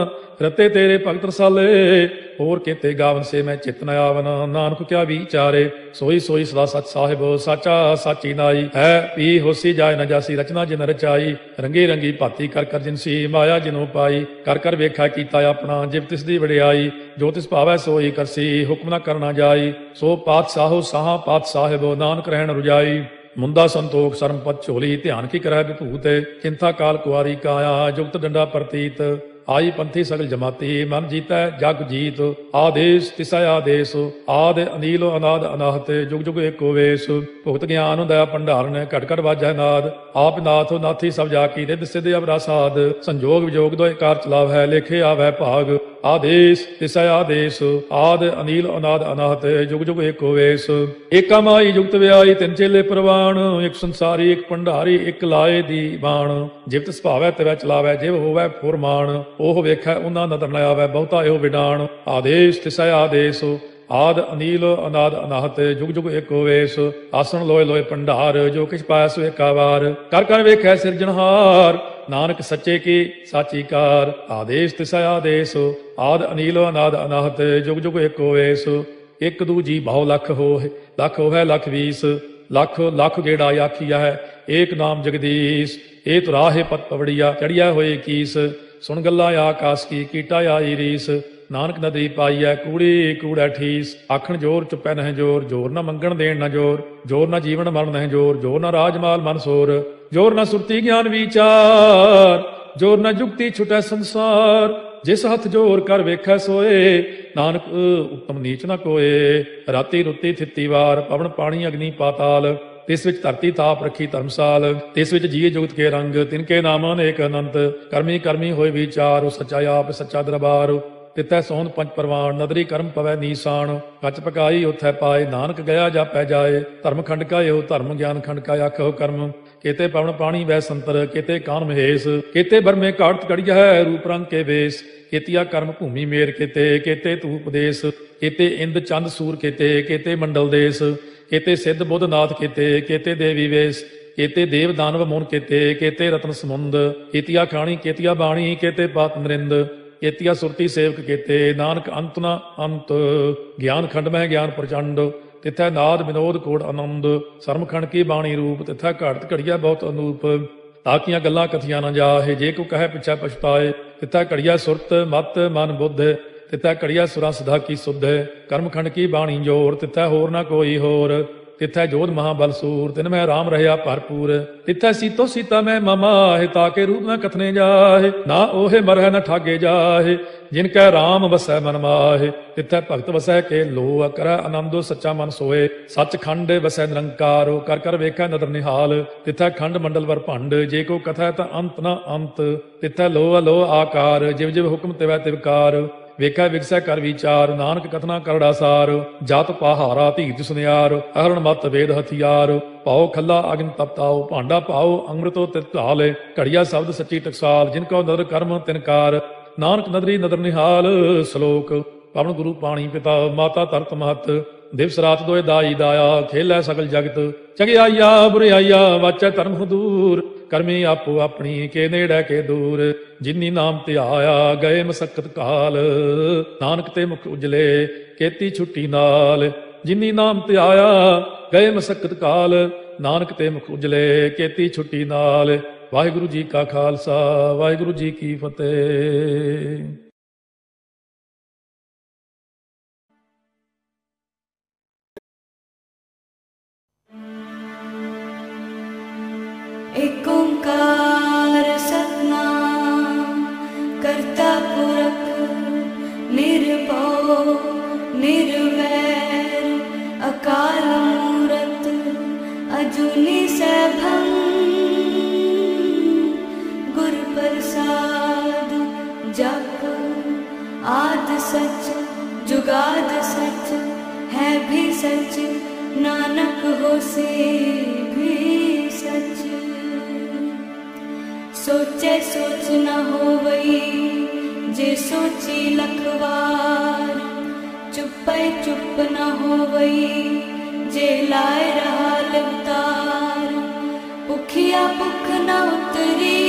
ਰਤੇ ਤੇਰੇ ਭਗਤ ਰਸਾਲੇ। ਹੋਰ ਕੇਤੇ ਗਾਵਨ ਸੇ ਮੈਂ ਚਿਤ ਨ ਆਵਨ, ਨਾਨਕ ਕਿਆ ਵਿਚਾਰੇ। ਸੋਈ ਸੋਈ ਸਦਾ ਸਚ ਸਾਹਿਬ, ਸਾਚਾ ਸਾਚੀ ਨਾਈ। ਹੈ ਪੀ ਹੋਸੀ ਜਾਏ ਨ ਜਾਸੀ, ਰਚਨਾ ਜਿਨ ਰਚਾਈ। ਰੰਗੀ ਰੰਗੀ ਭਾਤੀ ਕਰ ਕਰ ਜਿਨਸੀ, ਮਾਇਆ ਜਿਨੋ ਪਾਈ। ਕਰ ਕਰ ਵੇਖਾ ਕੀਤਾ ਆਪਣਾ, ਜਿਵ ਤਿਸ ਦੀ ਵਡਿਆਈ। ਜੋ ਤਿਸ ਭਾਵੈ ਸੋਈ ਕਰਸੀ, ਹੁਕਮ ਨ ਕਰਨਾ ਜਾਈ। ਸੋ ਪਾਤਸ਼ਾਹੋ ਸਾਹਾ ਪਾਤਸ਼ਾਹਿਬ, ਨਾਨਕ ਰਹਿਣ ਰੁਜਾਈ। ਮੁੰਦਾ ਸੰਤੋਖ ਸਰਮ ਪਤ ਝੋਲੀ, ਧਿਆਨ ਕੀ ਕਰੈ ਵਿਭੂਤ। ਚਿੰਤਾ ਕਾਲ ਕੁਆਰੀ ਕਾਇਆ, ਜੁਗਤ ਡੰਡਾ ਪ੍ਰਤੀਤ। ਆਈ ਪੰਥੀ ਸਗਲ ਜਮਾਤੀ, ਮਨ ਜੀਤੈ ਜਗ ਜੀਤ। ਆਦੇਸ਼ ਤਿਸੈ ਆਦੇਸ਼, ਆਦ ਅਨੀਲ ਅਨਾਦ ਅਨਾਹਤ। ਜੁਗ ਜੁਗ ਏਕੋ ਵੇਸ, ਭੁਗਤ ਗਿਆਨ ਦਇਆ ਭੰਡਾਰਨ। ਘਟ ਘਟ ਵਾਜੈ ਨਾਦ, ਆਪ ਨਾਥ ਨਾਥੀ ਸਭ ਜਾ ਕੀ। ਰਿੱਧ ਸਿੱਧ ਅਵਰਾ ਸਾਧ, ਸੰਜੋਗ ਵਿਜੋਗ ਦੋਇ ਕਾਰ ਚਲਾਵੈ। ਲੇਖੇ ਆਵੈ ਭਾਗ, ਆਦੇਸ਼ ਤਿਸੈ ਆਦੇਸ਼। ਆਦ ਅਨੀਲ ਅਨਾਦ ਅਨਾਹਤ, ਜੁਗ ਜੁਗ ਏਕੋ ਵੇਸ। ਏਕਾ ਮਾਈ ਜੁਗਤ ਵਿਆਈ, ਤਿੰਨ ਚੇਲੇ ਪ੍ਰਵਾਣ। ਇੱਕ ਸੰਸਾਰੀ ਇੱਕ ਭੰਡਾਰੀ, ਇੱਕ ਲਾਏ ਦੀ ਬਾਣ। ਜਿਵ ਤਿਸ ਭਾਵੈ ਤਿਵੈ ਚਲਾਵੈ, ਜਿਵ ਹੋਵੈ ਫੁਰਮਾਨ। ਉਹ ਵੇਖੈ ਉਹਨਾਂ ਨਦਰ ਨ ਆਵੈ, ਬਹੁਤਾ ਇਹੋ ਵਿਡਾਣ। ਆਦੇਸ਼ ਤਿਸੈ ਆਦੇਸ਼, ਆਦ ਅਨੀਲ ਅਨਾਦ ਅਨਾਹਤ। ਜੁਗ ਜੁਗ ਏਕੋ ਵੇਸ, ਆਸਣ ਲੋਏ ਲੋਏ ਭੰਡਾਰ। ਜੋ ਕਿਛ ਪਾਇਆ ਸੋ ਏਕਾ ਵਾਰ, ਕਰ ਕਰ ਵੇਖੈ ਸਿਰਜਣਹਾਰ। ਨਾਨਕ ਸੱਚੇ ਕੀ ਸਾਚੀ ਕਾਰ, ਆਦੇਸ਼ ਤਿਸੈ ਆਦੇਸ਼। ਆਦ ਅਨੀਲ ਅਨਾਦ ਅਨਾਹਤ, ਜੁਗ ਜੁਗ ਏਕੋ ਵੇਸ। ਇੱਕ ਦੂਜੀ ਬਹੁ ਲਖ ਹੋਏ, ਲਖ ਹੋਵੇ ਲਖ ਵੀਸ, ਲਖ ਲਖ ਗੇੜਾ ਆਖੀਆ ਹੈ, ਏਕ ਨਾਮ ਜਗਦੀਸ਼। ਇਹ ਤੁਰਾਹੇ ਪਤ ਪਵੜੀਆ, ਚੜਿਆ ਹੋਏ ਕੀਸ, ਸੁਣ ਗੱਲਾਂ ਆਕਾਸ ਕੀ, ਕੀਟਾ ਆਈ ਰੀਸ। ਨਾਨਕ ਨਦਰੀ ਪਾਈਐ, ਕੂੜੀ ਕੂੜੈ ਠੀਸ। ਆਖਣ ਜੋਰ ਚੁੱਪੈ ਨਹਿ ਜੋਰ, ਜੋਰ ਨਾ ਮੰਗਣ ਦੇਣ ਨਾ ਜੋਰ, ਜੋਰ ਨਾ ਜੀਵਨ ਮਰਨ ਨਹਿ ਜੋਰ, ਜੋਰ ਨਾ ਰਾਜਮਾਲ ਮਨ ਸੋਰ, ਜੋਰ ਨਾ ਸੁਰਤੀ ਗਿਆਨ ਵਿਚਾਰ, ਜੋਰ ਨਾ ਜੁਗਤੀ ਛੁਟੈ ਸੰਸਾਰ। ਜਿਸ ਹੱਥ ਜੋਰ ਕਰ ਵੇਖੈ ਸੋਏ, ਨਾਨਕ ਉਤਮ ਨੀਚ ਨਾ ਕੋਏ। ਰਾਤੀ ਰੁੱਤੀ ਥਿੱਤੀ ਵਾਰ, ਪਵਨ ਪਾਣੀ ਅਗਨੀ ਪਾਤਾਲ, ਤਿਸ ਵਿੱਚ ਧਰਤੀ ਤਾਪ ਰੱਖੀ ਧਰਮਸਾਲ। ਤਿਸ ਵਿੱਚ ਜੀਏ ਜੁਗਤ ਕੇ ਰੰਗ, ਤਿਨਕੇ ਨਾਮ ਅਨੇਕ ਅਨੰਤ। ਕਰਮੀ ਕਰਮੀ ਹੋਏ ਵਿਚਾਰ, ਸੱਚਾ ਆਪ ਸੱਚਾ ਦਰਬਾਰ। ਤਿਤੈ ਸੋਹਣ ਪੰਜ ਪਰਵਾਨ, ਨਦਰੀ ਕਰਮ ਪਵੈ ਨੀਸਾਨ। ਕੱਚ ਪਕਾਈ ਉਥੈ ਪਾਏ, ਨਾਨਕ ਗਿਆ ਜਾਪੈ ਜਾਏ। ਧਰਮ ਖੰਡ ਕਾ ਇਹੋ ਧਰਮ, ਗਿਆਨ ਖੰਡ ਕਾ ਆਖੋ ਕਰਮ। ਕੇਤੇ ਪਵਨ ਪਾਣੀ ਵੈ ਸੰਤਰ, ਕੇਤੇ ਕਾਨ ਮਹੇਸ਼। ਕੇਤੇ ਬਰਮੇ ਕਾੜਤ ਕੜੀਆ ਹੈ, ਰੂਪ ਰੰਗ ਕੇ ਵੇਸ। ਕੇਤੀਆ ਕਰਮ ਭੂਮੀ ਮੇਰ ਕੇਤੇ, ਕੇਤੇ ਤੂ ਉਪਦੇਸ਼। ਕੇਤੇ ਇੰਦ ਚੰਦ ਸੂਰ ਕੇਤੇ, ਕੇਤੇ ਮੰਡਲ ਦੇਸ। ਕੇਤੇ ਸਿੱਧ ਬੁੱਧ ਨਾਥ ਕੇਤੇ, ਕੇਤੇ ਦੇਵੀ ਵੇਸ। ਕੇਤੇ ਦੇਵ ਦਾਨਵ ਮੋਨ ਕੇਤੇ, ਕੇਤੇ ਰਤਨ ਸਮੁੰਦ। ਕੇਤੀਆ ਖਾਣੀ ਕੇਤੀਆ ਬਾਣੀ, ਕੇਤੇ ਪਾਤ ਨਰਿੰਦ। ਕੇਤੀਆ ਸੁਰਤੀ ਸੇਵਕ ਕੇਤੇ, ਨਾਨਕ ਅੰਤ ਨਾ ਅੰਤ। ਗਿਆਨ ਖੰਡ ਮਹਿ ਗਿਆਨ ਪ੍ਰਚੰਡ, ਤਿਥੈ ਨਾਦ ਵਿਨੋਦ ਕੋੜ ਆਨੰਦ। ਸਰਮ ਖੰਡ ਕੀ ਬਾਣੀ ਰੂਪ, ਤਿਥੈ ਘੜਤ ਘੜੀਆ ਬਹੁਤ ਅਨੂਪ। ਤਾਕੀਆਂ ਗੱਲਾਂ ਕਥੀਆਂ ਨਾ ਜਾਹੇ, ਜੇ ਕੋ ਕਹੈ ਪਿਛੈ ਪਛਤਾਏ। ਤਿਥੈ ਘੜੀਆ ਸੁਰਤ ਮਤ ਮਨ ਬੁੱਧ, ਤਿਥੈ ਘੜੀਆ ਸੁਰਾ ਸਦਾ ਕੀ ਸੁਧ। ਕਰਮ ਖੰਡ ਕੀ ਬਾਣੀ ਜੋਰ, ਤਿਥੈ ਹੋਰ ਨਾ ਕੋਈ ਹੋਰ। ਤਿਥੈ ਜੋਧ ਮਹਾਬਲ ਸੂਰ, ਤਿਨ ਮੈਂ ਰਾਮ ਰਹਿਆ ਭਰਪੂਰ। ਤਿਥੈ ਸੀਤੋ ਸੀਤਾ ਮੈਂ ਮਮਾਹਿ, ਤਾਕੇ ਰੂਪ ਨਾ ਕਥਨੇ ਜਾਹੇ। ਨਾ ਓਹੇ ਮਰਹਿ ਨ ਠਾਗੇ ਜਾਹੇ, ਜਿਨ ਕੈ ਰਾਮ ਵਸੈ ਮਨ ਮਾਹੇ। ਤਿਥੈ ਭਗਤ ਵਸੈ ਕੇ ਲੋ, ਕਰੈ ਆਨੰਦੋ ਸੱਚਾ ਮਨ ਸੋਏ। ਸੱਚ ਖੰਡ ਵਸੈ ਨਿਰੰਕਾਰ, ਕਰ ਕਰ ਵੇਖੈ ਨਦਰ ਨਿਹਾਲ। ਤਿਥੈ ਖੰਡ ਮੰਡਲ ਵਰ ਭੰਡ, ਜੇ ਕੋ ਕਥੈ ਤਾਂ ਅੰਤ ਨਾ ਅੰਤ। ਤਿਥੈ ਲੋ ਅਲੋ ਆਕਾਰ, ਜਿਵ ਜਿਵ ਹੁਕਮ ਤਿਵੈ ਤਿਵਕਾਰ। ਵੇਖੈ ਵਿਗਸੈ ਕਰ ਵਿਚਾਰ, ਨਾਨਕ ਕਥਨਾ ਕਰੜਾ ਸਾਰ। ਜਤ ਪਹਾਰਾ ਧੀਰਜ ਸੁਨਿਆਰ, ਅਹਰਣ ਮਤ ਵੇਦ ਹਥਿਆਰ। ਪਾਓ ਖੱਲਾ ਅਗਨ ਤਪਤਾਓ, ਭਾਂਡਾ ਪਾਓ ਅੰਮ੍ਰਿਤੋ ਤਿਤ ਢਾਲ। ਘੜੀਆ ਸ਼ਬਦ ਸੱਚੀ ਟਕਸਾਲ, ਜਿਨ ਕੋ ਨਦਰ ਕਰਮ ਤਿਨਕਾਰ। ਨਾਨਕ ਨਦਰੀ ਨਦਰ ਨਿਹਾਲ। ਸ਼ਲੋਕ। ਪਵਨ ਗੁਰੂ ਪਾਣੀ ਪਿਤਾ, ਮਾਤਾ ਧਰਤ ਮਹਤ। ਦਿਵਸ ਰਾਤ ਦੋਇ ਦਾਈ ਦਾਇਆ, ਖੇਲੈ ਸਗਲ ਜਗਤ। ਚੰਗਿਆਈਆ ਬੁਰਿਆਈਆ, ਵਾਚੈ ਧਰਮ ਹਦੂਰ। ਕਰਮੀ ਆਪੋ ਆਪਣੀ, ਕੇ ਨੇੜੇ ਕੇ ਦੂਰ। ਜਿਨੀ ਨਾਮ ਧਿਆਇਆ, ਗਏ ਮਸਕਤ ਕਾਲ। ਨਾਨਕ ਤੇ ਮੁਖ ਉਜਲੇ, ਕੀਤੀ ਛੁੱਟੀ ਨਾਲ। ਜਿਨੀ ਨਾਮ ਧਿਆਇਆ, ਗਏ ਮਸਕਤ ਕਾਲ। ਨਾਨਕ ਤੇ ਮੁਖ ਉਜਲੇ, ਕੀਤੀ ਛੁੱਟੀ ਨਾਲ। ਵਾਹਿਗੁਰੂ ਜੀ ਕਾ ਖਾਲਸਾ, ਵਾਹਿਗੁਰੂ ਜੀ ਕੀ ਫਤਿਹ। ਏਕ ਓੰਕਾਰ ਸਤਿਨਾਮ ਕਰਤਾ ਪੁਰਖ ਨਿਰਭਉ ਨਿਰਵੈਰ ਅਕਾਲ ਮੂਰਤ ਅਜੂਨੀ ਸੈਭੰ ਗੁਰ ਪ੍ਰਸਾਦ ਜਪ ਆਦ ਸਚ ਜੁਗਾਦ ਸਚ ਹੈ ਵੀ ਸਚ ਨਾਨਕ ਹੋਸੀ ਵੀ ਸਚ। सोचे सोच न होवई जे सोची लखवार। चुपै चुप न होवई जे लाए रहा लिवतार। भुखिया भुख न उतरी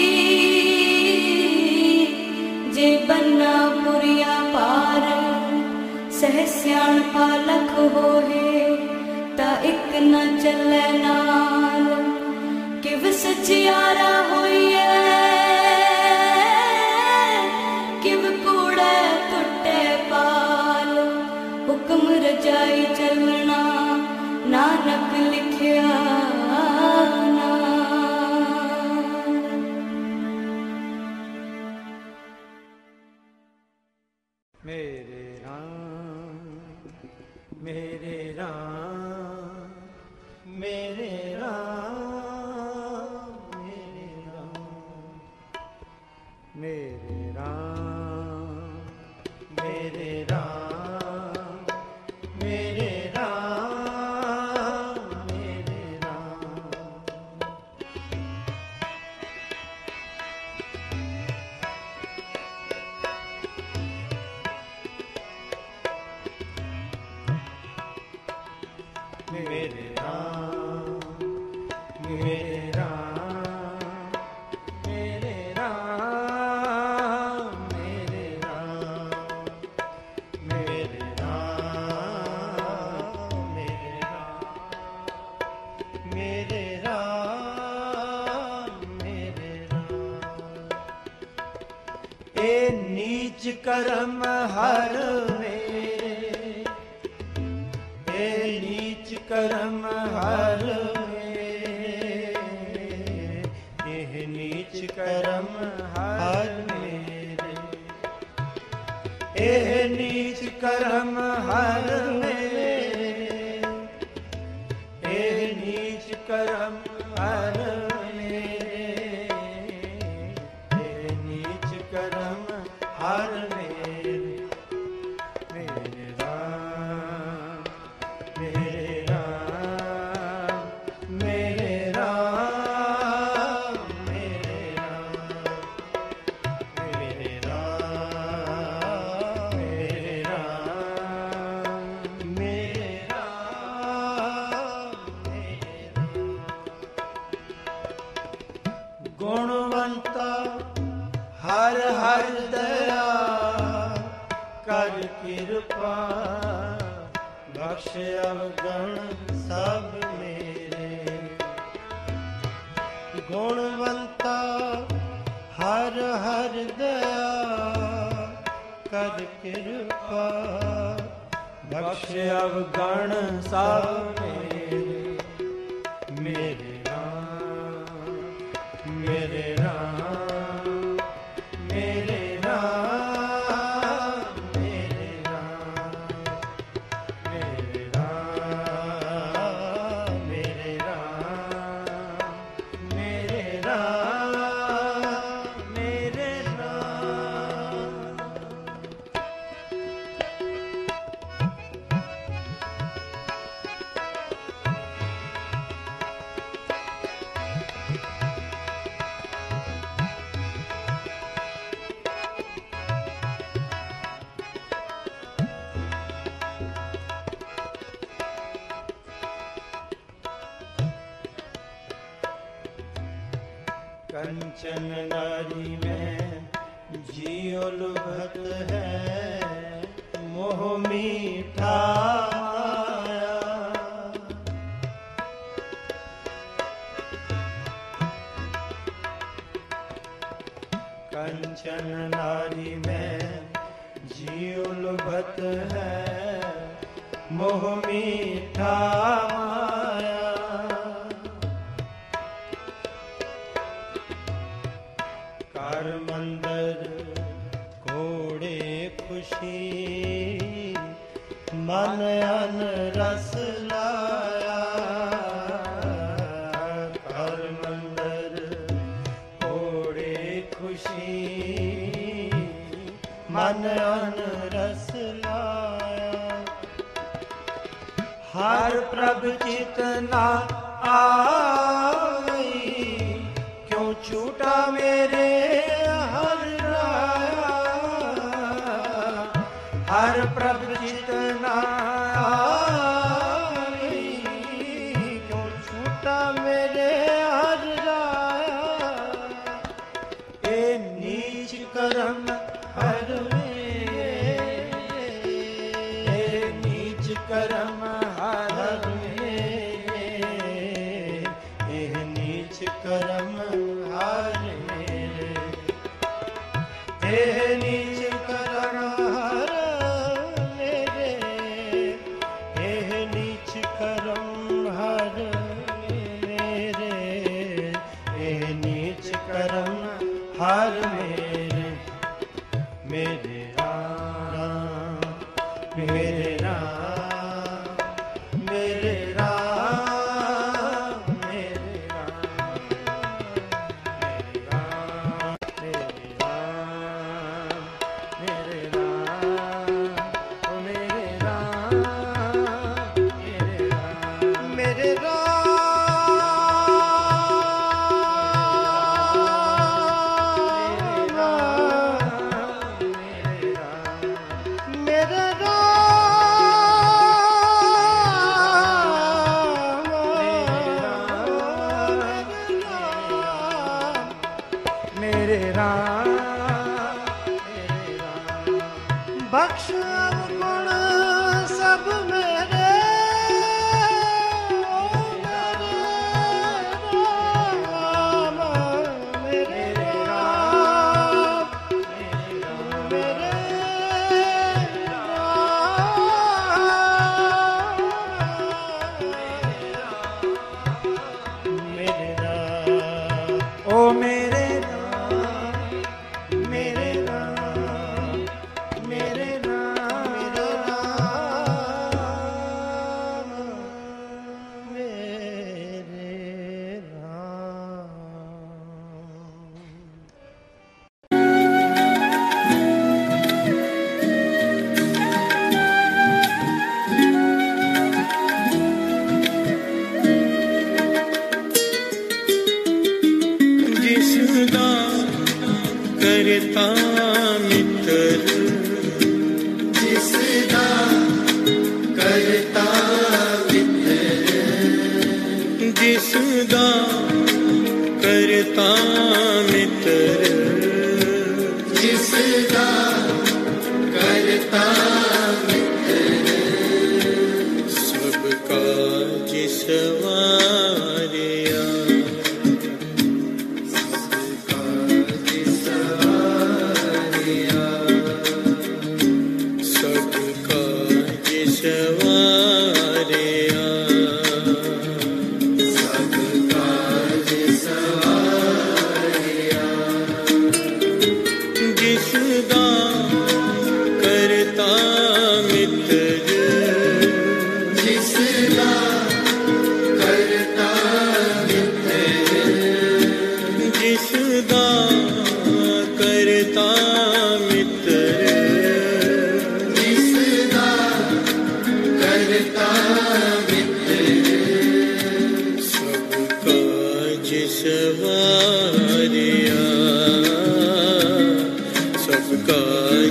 जे बन्ना पुरिया पार। सह सियाण पालख होए ता इक न चलै नाल। किव सचियारा होइए किव कूड़े टुटे पाल। हुक्म रजाई चलना नानक लिखिया मेरे राम मेरे राम मेरे राम मेरे राम मेरे राम मेरे राम मेरे राम। मेरे राम मेरे राम मेरे राम मेरे राम मेरे राम करम हर मेरे, हे नीच करम हर मेरे, हे नीच करम हर मेरे, हे नीच करम हर मेरे, हे नीच करम हर हर मेरे, मेरे राम, मेरे राम, मेरे राम, मेरे राम, मेरे राम, मेरे राम, मेरे राम, मेरे राम। गुणवंता हर हर दया कर कृपा, बख्श अवगण सब मेरे। गुणवंता हर हर दया कर कृपा, बख्श अवगण सब मेरे। मेरे राम, मेरे राम, मेरे राम, मेरे राम, मेरे राम, मेरे राम, मेरे राम, मेरे राम। कंचन नारी में जियो लुभत है, मोह मीठा माया। कंचन नारी में जियो लुभत है, मोह मीठा माया। कर मंदर घोड़े खुशी, मन अन रस लाया। कर मंदर घोड़े खुशी, मन अन रस लाया। हर प्रभ चितना आई, क्यों छूटा मेरे हर राया। हर प्रभ चितना आई, क्यों छूटा मेरे हर राया। ए नीच करम हर मेरे, ए नीच करम हर मेरे, ए नीच करम हर मेरे, हे नीच करम हर मेरे, हे नीच करम हर मेरे, हे नीच करम हर मेरे। मेरे राम, मेरे राम, मेरे राम, मेरे राम, मेरे राम, मेरे राम, मेरे राम, मेरे राम, मेरे राम, मेरे राम, मेरे राम, मेरे राम। बख्श गुण सब मेरे, ओ मेरे राम, मेरे राम, मेरे करता मित्र जिसदा करता मित्र जिसदा करता मित्र जिसदा करता मित्र सबका जिसवारिया सबका जिसवारिया सबका जिसवारिया सबका जिसवारिया जिसदा करता मित्र जिसदा करता मित्र जिसदा करता मित्र जिसदा करता मित्र सबका जिसवारिया सबका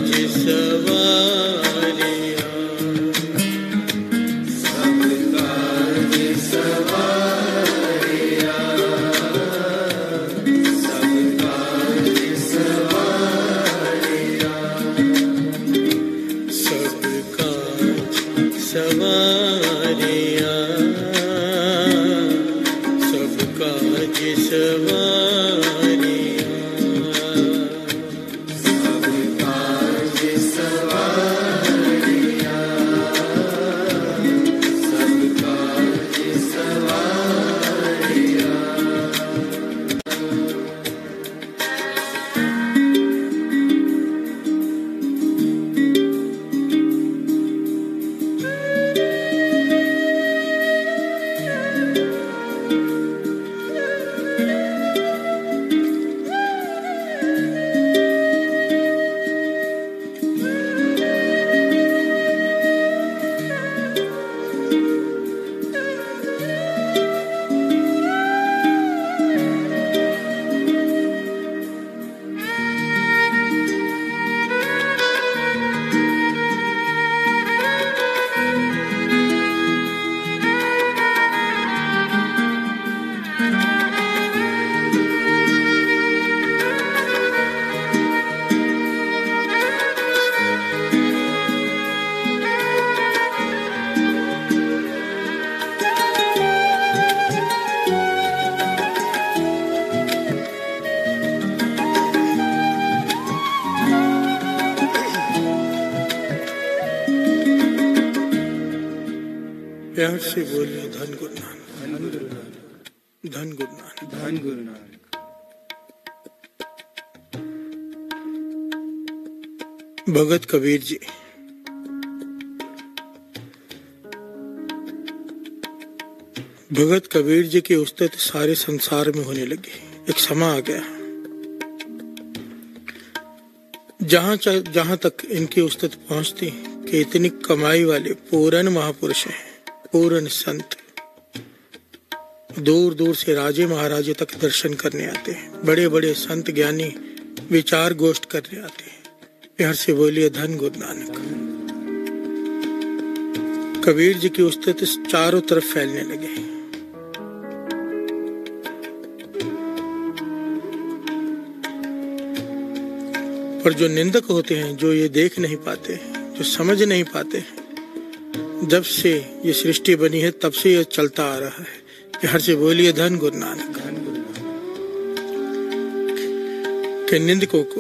जिसवारिया सबका जिसवारिया सबका जिसवारिया सबका जिसवारिया सबका जिसवारिया सबका जिसवारिया सबका जिसवारिया प्यार से बोलिए धन गुरु नानक धन गुरु नानक धन गुरु नानक। भगत कबीर जी भगत कबीर जी की उस्तत सारे संसार में होने लगी। एक समा आ गया जहां जहां तक इनकी उस्तत पहुंचती कि इतनी कमाई वाले पूर्ण महापुरुष हैं, पूर्ण संत दूर दूर से राजे महाराजे तक दर्शन करने आते हैं। बड़े बड़े संत ज्ञानी विचार गोष्ठ करने आते हैं। प्यार से बोलिए धन गुरु नानक। कबीर जी की उस्तत चारों तरफ फैलने लगे। पर जो निंदक होते हैं, जो ये देख नहीं पाते, जो समझ नहीं पाते, जब से ये सृष्टि बनी है तब से ये चलता आ रहा है। प्यार से बोलिए धन गुरु नानक। के निंदकों को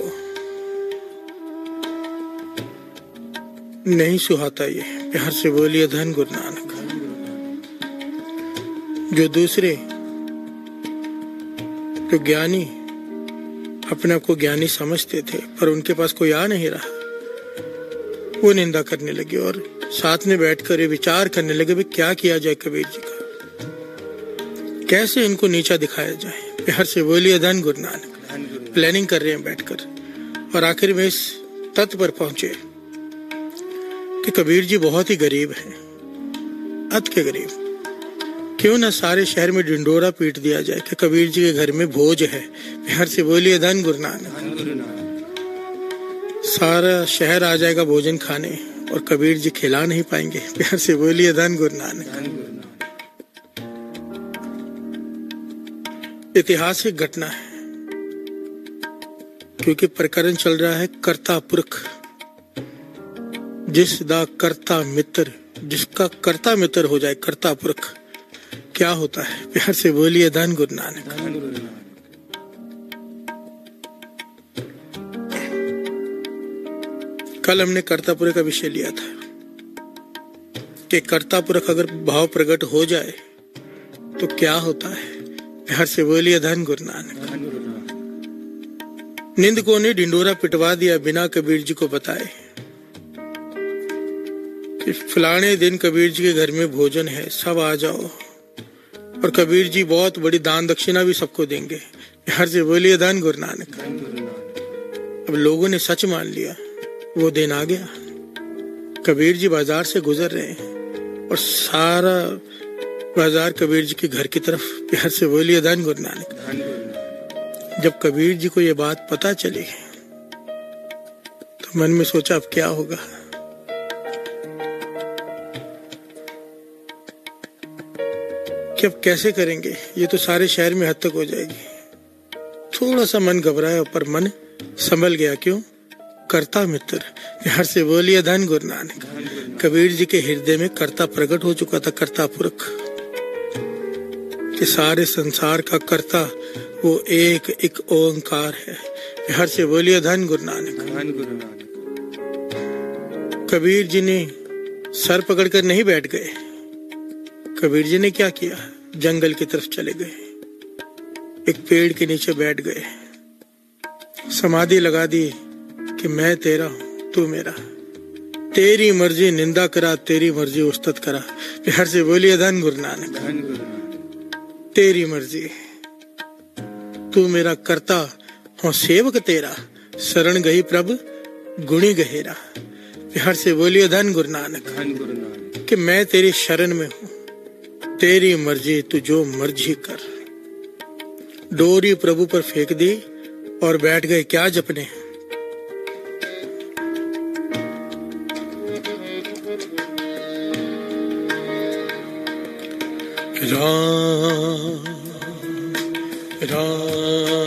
नहीं सुहाता ये। प्यार से बोलिए धन गुरु नानक। जो दूसरे जो ज्ञानी अपने आप को ज्ञानी समझते थे पर उनके पास कोई आ नहीं रहा, वो निंदा करने लगे और साथ में बैठकर ये विचार करने लगे भी क्या किया जाए कबीर जी का, कैसे इनको नीचा दिखाया जाए। प्यार से बोलिए धन गुरु नानक। प्लानिंग कर रहे हैं बैठकर और आखिर में इस तत्व पर पहुंचे कि कबीर जी बहुत ही गरीब हैं, अत के गरीब। क्यों ना सारे शहर में ढिंडोरा पीट दिया जाए कि कबीर जी के घर में भोज है। प्यार से बोलिए धन गुरु नानक। सारा शहर आ जाएगा भोजन खाने और कबीर जी खिला नहीं पाएंगे। प्यार से बोलिए धन गुरु नानक। ऐतिहासिक घटना है, क्योंकि प्रकरण चल रहा है कर्ता पुरख। जिस दा कर्ता मित्र, जिसका कर्ता मित्र हो जाए कर्ता पुरख, क्या होता है? प्यार से बोलिए धन गुरु नानक। कल हमने कर्ता पुरख का विषय लिया था कि कर्ता पुरख अगर भाव प्रकट हो जाए तो क्या होता है? प्यार से बोलिए धन गुरु नानक। निंदकों ने ढिंडोरा पिटवा दिया बिना कबीर जी को बताए कि फलाने दिन कबीर जी के घर में भोजन है, सब आ जाओ। और कबीर जी बहुत बड़ी दान दक्षिणा भी सबको देंगे। प्यार से बोलिए धन गुरु नानक। अब लोगों ने सच मान लिया, वो दिन आ गया। कबीर जी बाजार से गुजर रहे हैं और सारा बाजार कबीर जी के घर की तरफ। प्यार से बोलिए धन गुरु नानक। जब कबीर जी को ये बात पता चली तो मन में सोचा अब क्या होगा। कि अब कैसे करेंगे, ये तो सारे शहर में हद तक हो जाएगी। थोड़ा सा मन घबराया पर मन संभल गया। क्यों? कर्ता मित्र। प्यार से बोलिए धन गुरु नानक। कबीर जी के हृदय में कर्ता प्रकट हो चुका था, कर्ता पुरख, कि सारे संसार का कर्ता वो एक एक ओंकार है। प्यार से बोलिए धन गुरु नानक। कबीर जी ने सर पकड़कर नहीं बैठ गए। कबीर जी ने क्या किया? जंगल की तरफ चले गए, एक पेड़ के नीचे बैठ गए, समाधि लगा दी कि मैं तेरा हूं, तू मेरा, तेरी मर्जी निंदा करा, तेरी मर्जी उस्तत करा। प्यार से बोलिए धन गुरु नानक। तेरी मर्जी, तू मेरा करता हो सेवक तेरा, शरण गई प्रभ गुणी गहेरा। प्यार से बोलिए धन गुरु नानक कि मैं तेरी शरण में हूं, तेरी मर्जी, तू जो मर्जी कर। डोरी प्रभु पर फेंक दी और बैठ गए क्या जपने? राम राम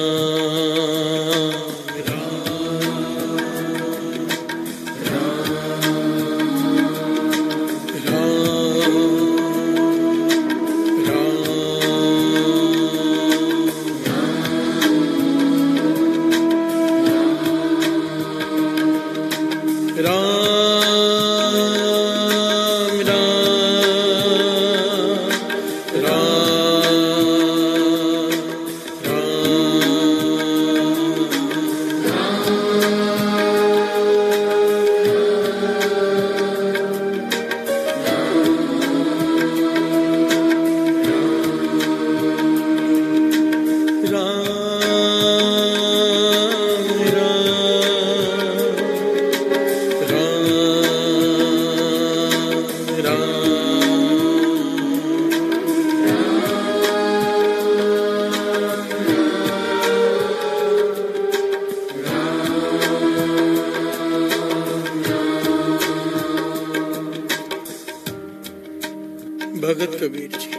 भगत कबीर जी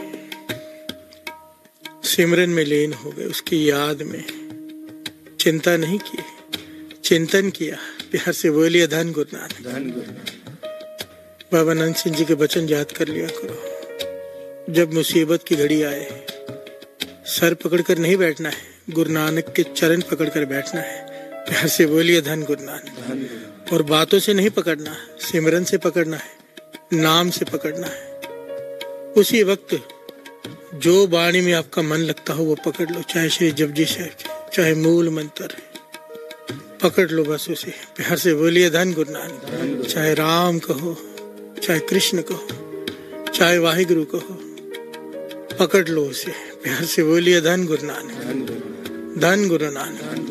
सिमरन में लीन हो गए। उसकी याद में चिंता नहीं की, चिंतन किया। प्यार से बोलिए धन गुरु नानक। बाबा नंद सिंह जी के वचन याद कर लिया करो। जब मुसीबत की घड़ी आए, सर पकड़कर नहीं बैठना है, गुरु नानक के चरण पकड़कर बैठना है। प्यार से बोलिए धन गुरु नानक। और बातों से नहीं पकड़ना, सिमरन से पकड़ना है, नाम से पकड़ना है। उसी वक्त जो वाणी में आपका मन लगता हो वो पकड़ लो, चाहे श्री जपजी साहब, चाहे मूल मंत्र, पकड़ लो बस उसे। प्यार से बोलिए धन गुरु नानक। चाहे राम कहो, चाहे कृष्ण कहो, चाहे वाहिगुरु कहो, पकड़ लो उसे। प्यार से बोलिए धन गुरु नानक, धन गुरु नानक।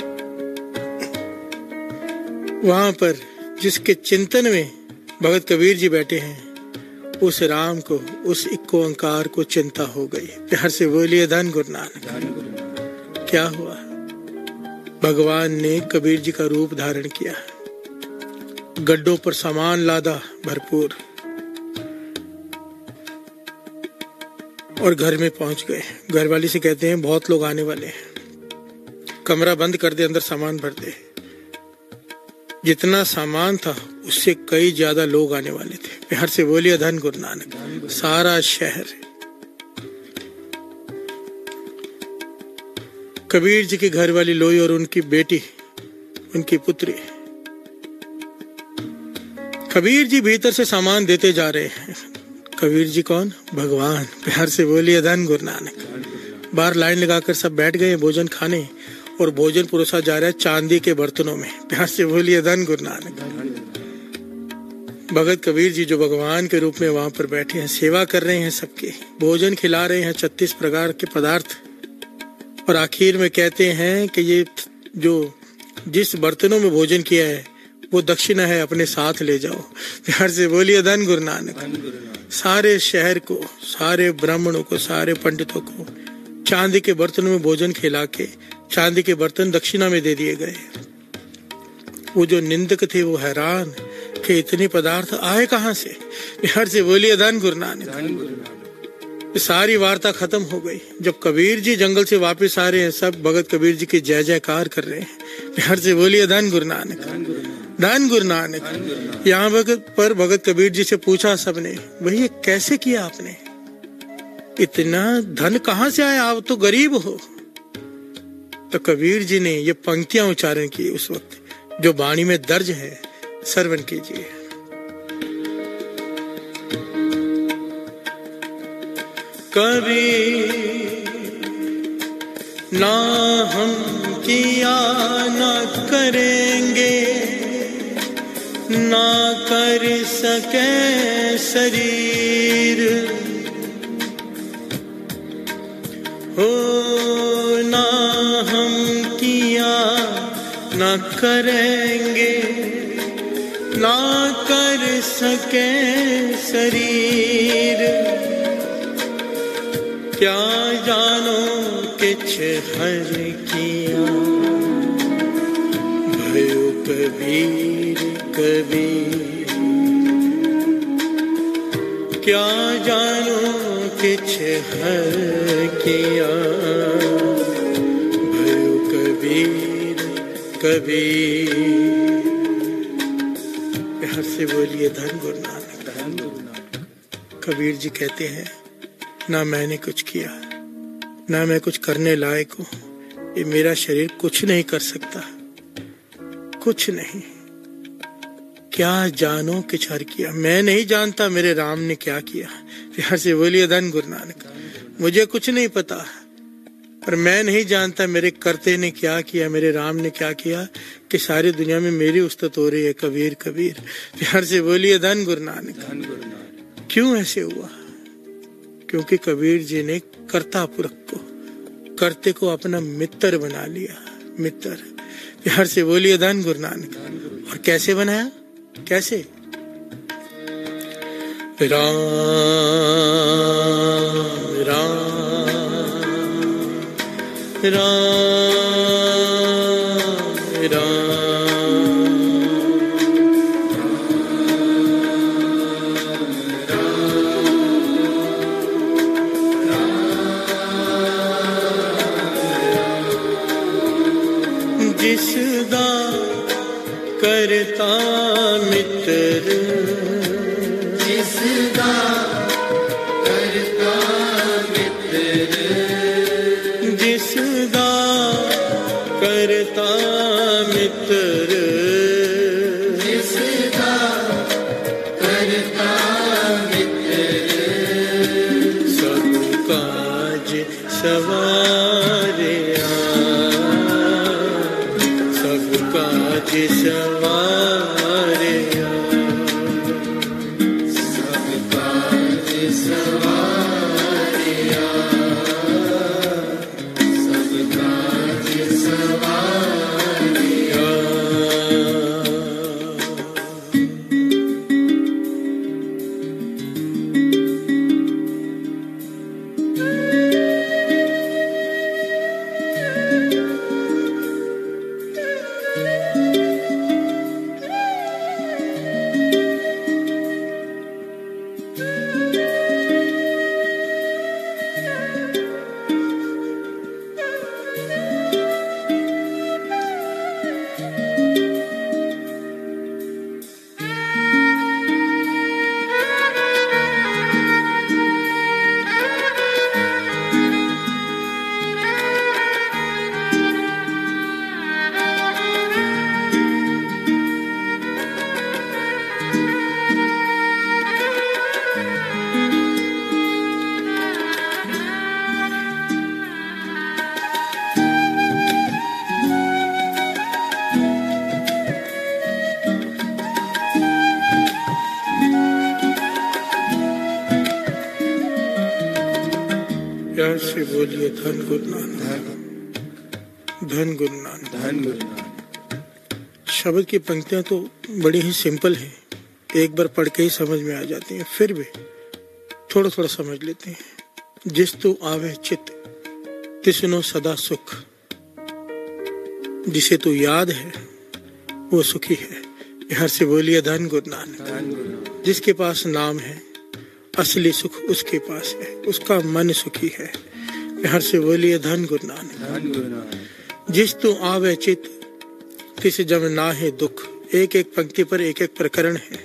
वहां पर जिसके चिंतन में भगत कबीर जी बैठे हैं, उस राम को, उस एक ओंकार को चिंता हो गई। प्यार से बोलिए धन गुरु नानक। क्या हुआ? भगवान ने कबीर जी का रूप धारण किया। गड्ढों पर सामान लादा भरपूर और घर में पहुंच गए। घरवाली से कहते हैं बहुत लोग आने वाले हैं, कमरा बंद कर दे, अंदर सामान भर दे। जितना सामान था उससे कई ज्यादा लोग आने वाले थे। प्यार से बोलिए धन गुरु नानक। सारा शहर कबीर जी की घर वाली लोई और उनकी बेटी, उनकी पुत्री। कबीर जी भीतर से सामान देते जा रहे हैं। कबीर जी कौन? भगवान। प्यार से बोलिए धन गुरु नानक। बाहर लाइन लगाकर सब बैठ गए भोजन खाने और भोजन परोसा जा रहा है चांदी के बर्तनों में। प्यार से बोलिए धन गुरु नानक। भगत कबीर जी जो भगवान के रूप में वहां पर बैठे हैं, सेवा कर रहे हैं, सबके भोजन खिला रहे हैं, छत्तीस प्रकार के पदार्थ। और आखिर में कहते हैं कि ये जो जिस बर्तनों में भोजन किया है वो दक्षिणा है, अपने साथ ले जाओ। प्यार से बोलिए धन गुरु नानक। सारे शहर को, सारे ब्राह्मणों को, सारे पंडितों को चांदी के बर्तनों में भोजन खिला के चांदी के बर्तन दक्षिणा में दे दिए गए। वो जो निंदक थे वो हैरान कि इतने पदार्थ आए कहां से। प्यार से बोलिए धन गुरु नानक। सारी वार्ता खत्म हो गई। जब कबीर जी जंगल से वापस आ रहे हैं, सब भगत कबीर जी की जय जयकार कर रहे हैं। प्यार से बोलिए धन गुरु नानक, धन गुरु नानक। यहाँ भगत पर भगत कबीर जी से पूछा सबने, भैया कैसे किया आपने, इतना धन कहाँ से आया, आप तो गरीब हो। तो कबीर जी ने ये पंक्तियां उच्चारण की उस वक्त, जो वाणी में दर्ज है, श्रवण कीजिए। कभी ना हम किया ना करेंगे, ना कर सके शरीर हो, ना हम किया ना करेंगे, ना कर सके शरीर। क्या जानो किछ हर किया, भयो कबीर कबीर। क्या जानो किछ हर किया, भयो कबीर कबीर। प्यार से बोलिए धन गुरु नानक, धन गुरु नानक। कबीर जी कहते हैं, ना मैंने कुछ किया, ना मैं कुछ करने लायक हूं। ये मेरा शरीर कुछ नहीं कर सकता, कुछ नहीं। क्या जानो किछ हर किया, मैं नहीं जानता मेरे राम ने क्या किया। प्यार से बोलिए धन गुरु नानक। मुझे कुछ नहीं पता, पर मैं नहीं जानता मेरे करते ने क्या किया, मेरे राम ने क्या किया कि सारी दुनिया में मेरी उस्तत हो रही है। कबीर कबीर। प्यार से बोलिए धन गुरु नानक, धन गुरु नानक। क्यों ऐसे हुआ? क्योंकि कबीर जी ने कर्ता पुरख को, करते को अपना मित्र बना लिया, मित्र। प्यार से बोलिए धन गुरु नानक। और कैसे बनाया, कैसे? राम राम राम राम। जिसदा करता मित्र, जिसदा करता मित्र, जिसदा करता मित्र, जिसदा करता मित्र। सब काज सवारिया, सब काज सवारिया, सब काज सवारिया, सब काज सवारिया। प्यार से बोलिए धन गुरु नानक, धन गुरु नानक, धन गुरु नानक। शब्द की पंक्तियां तो बड़ी ही सिंपल हैं, एक बार पढ़ के ही समझ में आ जाती हैं, फिर भी थोड़ा थोड़ा समझ लेते हैं। जिस तू आवे चित तिसनो सदा सुख, जिसे तू याद है वो सुखी है। बिहार से बोलिए धन गुरु नानक। जिसके पास नाम है असली सुख उसके पास है, उसका मन सुखी है। बिहार से बोलिए धन गुरु नानक। जिस तू आवे चित तिस जम ना है दुख, एक एक पंक्ति पर एक एक प्रकरण है।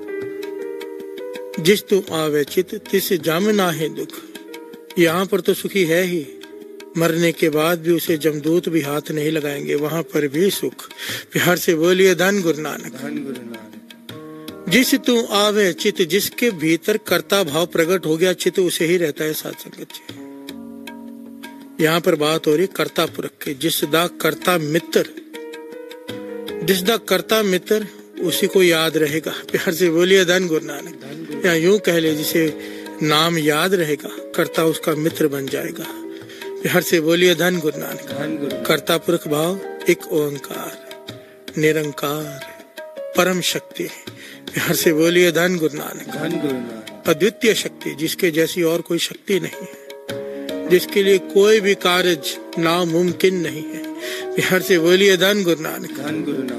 जिस तू आवे चित तिस जम ना है दुख, यहाँ पर तो सुखी है ही, मरने के बाद भी उसे जमदूत भी हाथ नहीं लगाएंगे, वहां पर भी सुख। बिहार से बोलिए धन गुरु नानक। जिस तू आवे चित, जिसके भीतर कर्ता भाव प्रकट हो गया चित, उसे ही रहता है साथ संगत जी। यहाँ पर बात हो रही कर्ता पुरख की। जिस दा कर्ता मित्र, जिस दा कर्ता मित्र उसी को याद रहेगा। प्यार से बोलिए धन गुरु नानक। या यूं कह ले, जिसे नाम याद रहेगा कर्ता उसका मित्र बन जाएगा। प्यार से बोलिए धन गुरु नानक। कर्ता पुरख भाव एक ओंकार निरंकार परम शक्ति। प्यार से बोलिए धन गुरु नानक। अद्वितीय शक्ति, जिसके जैसी और कोई शक्ति नहीं है, जिसके लिए कोई भी कार्य नामुमकिन नहीं है। प्यार से बोलिए धन गुरु नानक।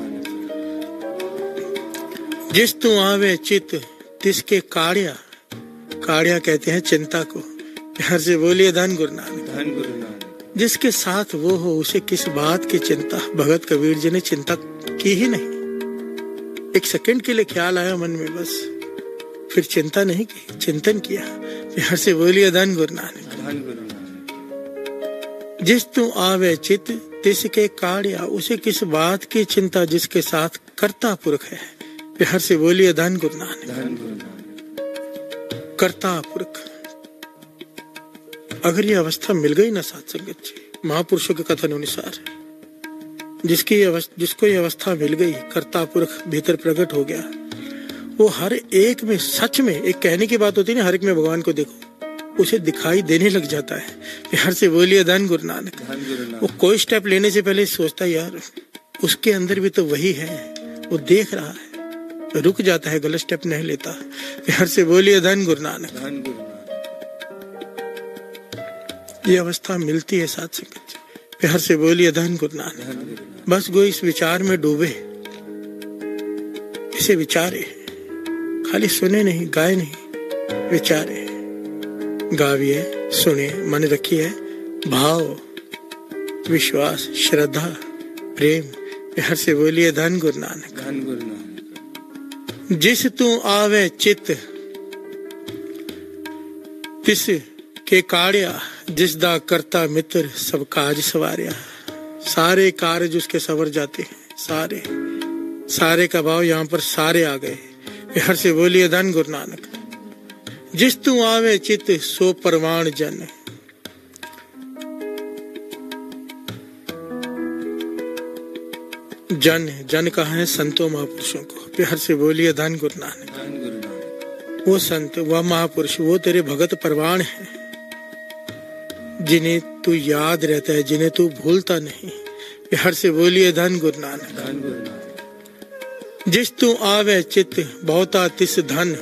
जिस तू आवे चित तिसके काड़िया, काड़िया कहते हैं चिंता को। प्यार से बोलिए धन गुरु नानक। जिसके साथ वो हो उसे किस बात की चिंता। भगत कबीर जी ने चिंता की ही नहीं, एक सेकंड के लिए ख्याल आया मन में बस, फिर चिंता नहीं की, चिंतन किया। प्यार से बोलिए धन गुरु नानक। जिस तू आवे चित तिसके काड़िया, उसे किस बात की चिंता जिसके साथ कर्ता पुरख है। प्यार से बोलिए धन गुरु नानक। कर्ता पुरख, अगर ये अवस्था मिल गई ना साथ संगत जी, महापुरुषों के कथन अनुसार, जिसकी अवस्था, जिसको ये अवस्था मिल गई, कर्ता पुरख भीतर प्रकट हो गया, वो हर एक में सच में, एक कहने की बात होती है ना, हर एक में भगवान को देखो, उसे दिखाई देने लग जाता है। प्यार से बोलिए धन गुरु नानक। वो कोई स्टेप लेने से पहले सोचता है यार उसके अंदर भी तो वही है, वो देख रहा है, रुक जाता है, गलत स्टेप नहीं लेता। प्यार से बोलिए धन गुरु नानक। ये अवस्था मिलती है साथ संगत। प्यार से बोलिए धन गुरु नानक। बस गो इस विचार में डूबे, इसे विचारे, खाली सुने नहीं, गाए नहीं, विचारे, गाविए, सुने, मन रखिए, भाव, विश्वास, श्रद्धा, प्रेम। प्यार से बोलिए धन गुरु नानक। जिस तू आवे चित तिस के काड़िया, जिस दा करता मित्र सब काज सवारिया। सारे कार्य उसके सवर जाते हैं, सारे सारे का भाव यहाँ पर सारे आ गए। प्यार से बोलिए धन गुरु नानक। जिस तू आवे चित सो परवान जन, जन जन कहा है संतों महापुरुषों को। प्यार से बोलिए धन गुरु नानक। वो संत, वह महापुरुष, वो तेरे भगत परवान है, जिन्हें तू याद रहता है, जिन्हें तू भूलता नहीं। प्यार से बोलिए धन गुरु नानक। जिस तू आवे चित बहुता तिस धन,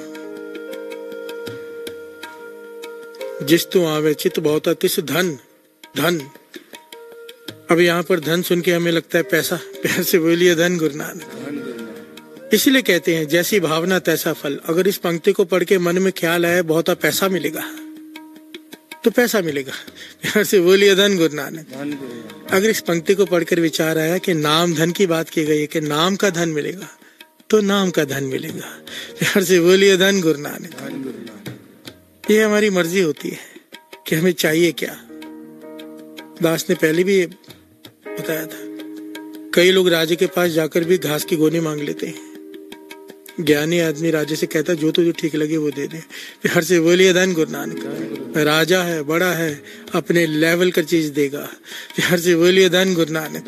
जिस तू आवे चित बहुता तिस धन। धन, अब यहाँ पर धन सुन के हमें लगता है पैसा। प्यार से बोलिए धन गुरु नानक। इसलिए कहते हैं जैसी भावना तैसा फल। अगर इस पंक्ति को पढ़ के मन में ख्याल आया बहुता पैसा मिलेगा तो पैसा मिलेगा। प्यार से बोलिए धन गुरु नानक। अगर इस पंक्ति को पढ़कर विचार आया कि नाम धन की बात की गई है कि नाम का धन मिलेगा तो नाम का धन मिलेगा। प्यार से बोलिए धन गुरु नानक। ये हमारी मर्जी होती है कि हमें चाहिए क्या। दास ने पहले भी बताया था, कई लोग राजे के पास जाकर भी घास की गोनी मांग लेते हैं। ज्ञानी आदमी राजे से कहता जो तुझे ठीक लगे वो दे दे। प्यार से बोलिए धन गुरु नानक। राजा है, बड़ा है, अपने लेवल का चीज देगा। प्यार से बोलिए धन गुरु नानक।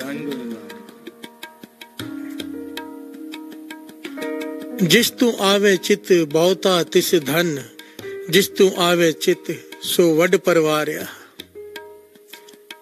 जिस तू आवे चित बहुता तिस धन, जिस तू आवे चित सो वड परवारिया।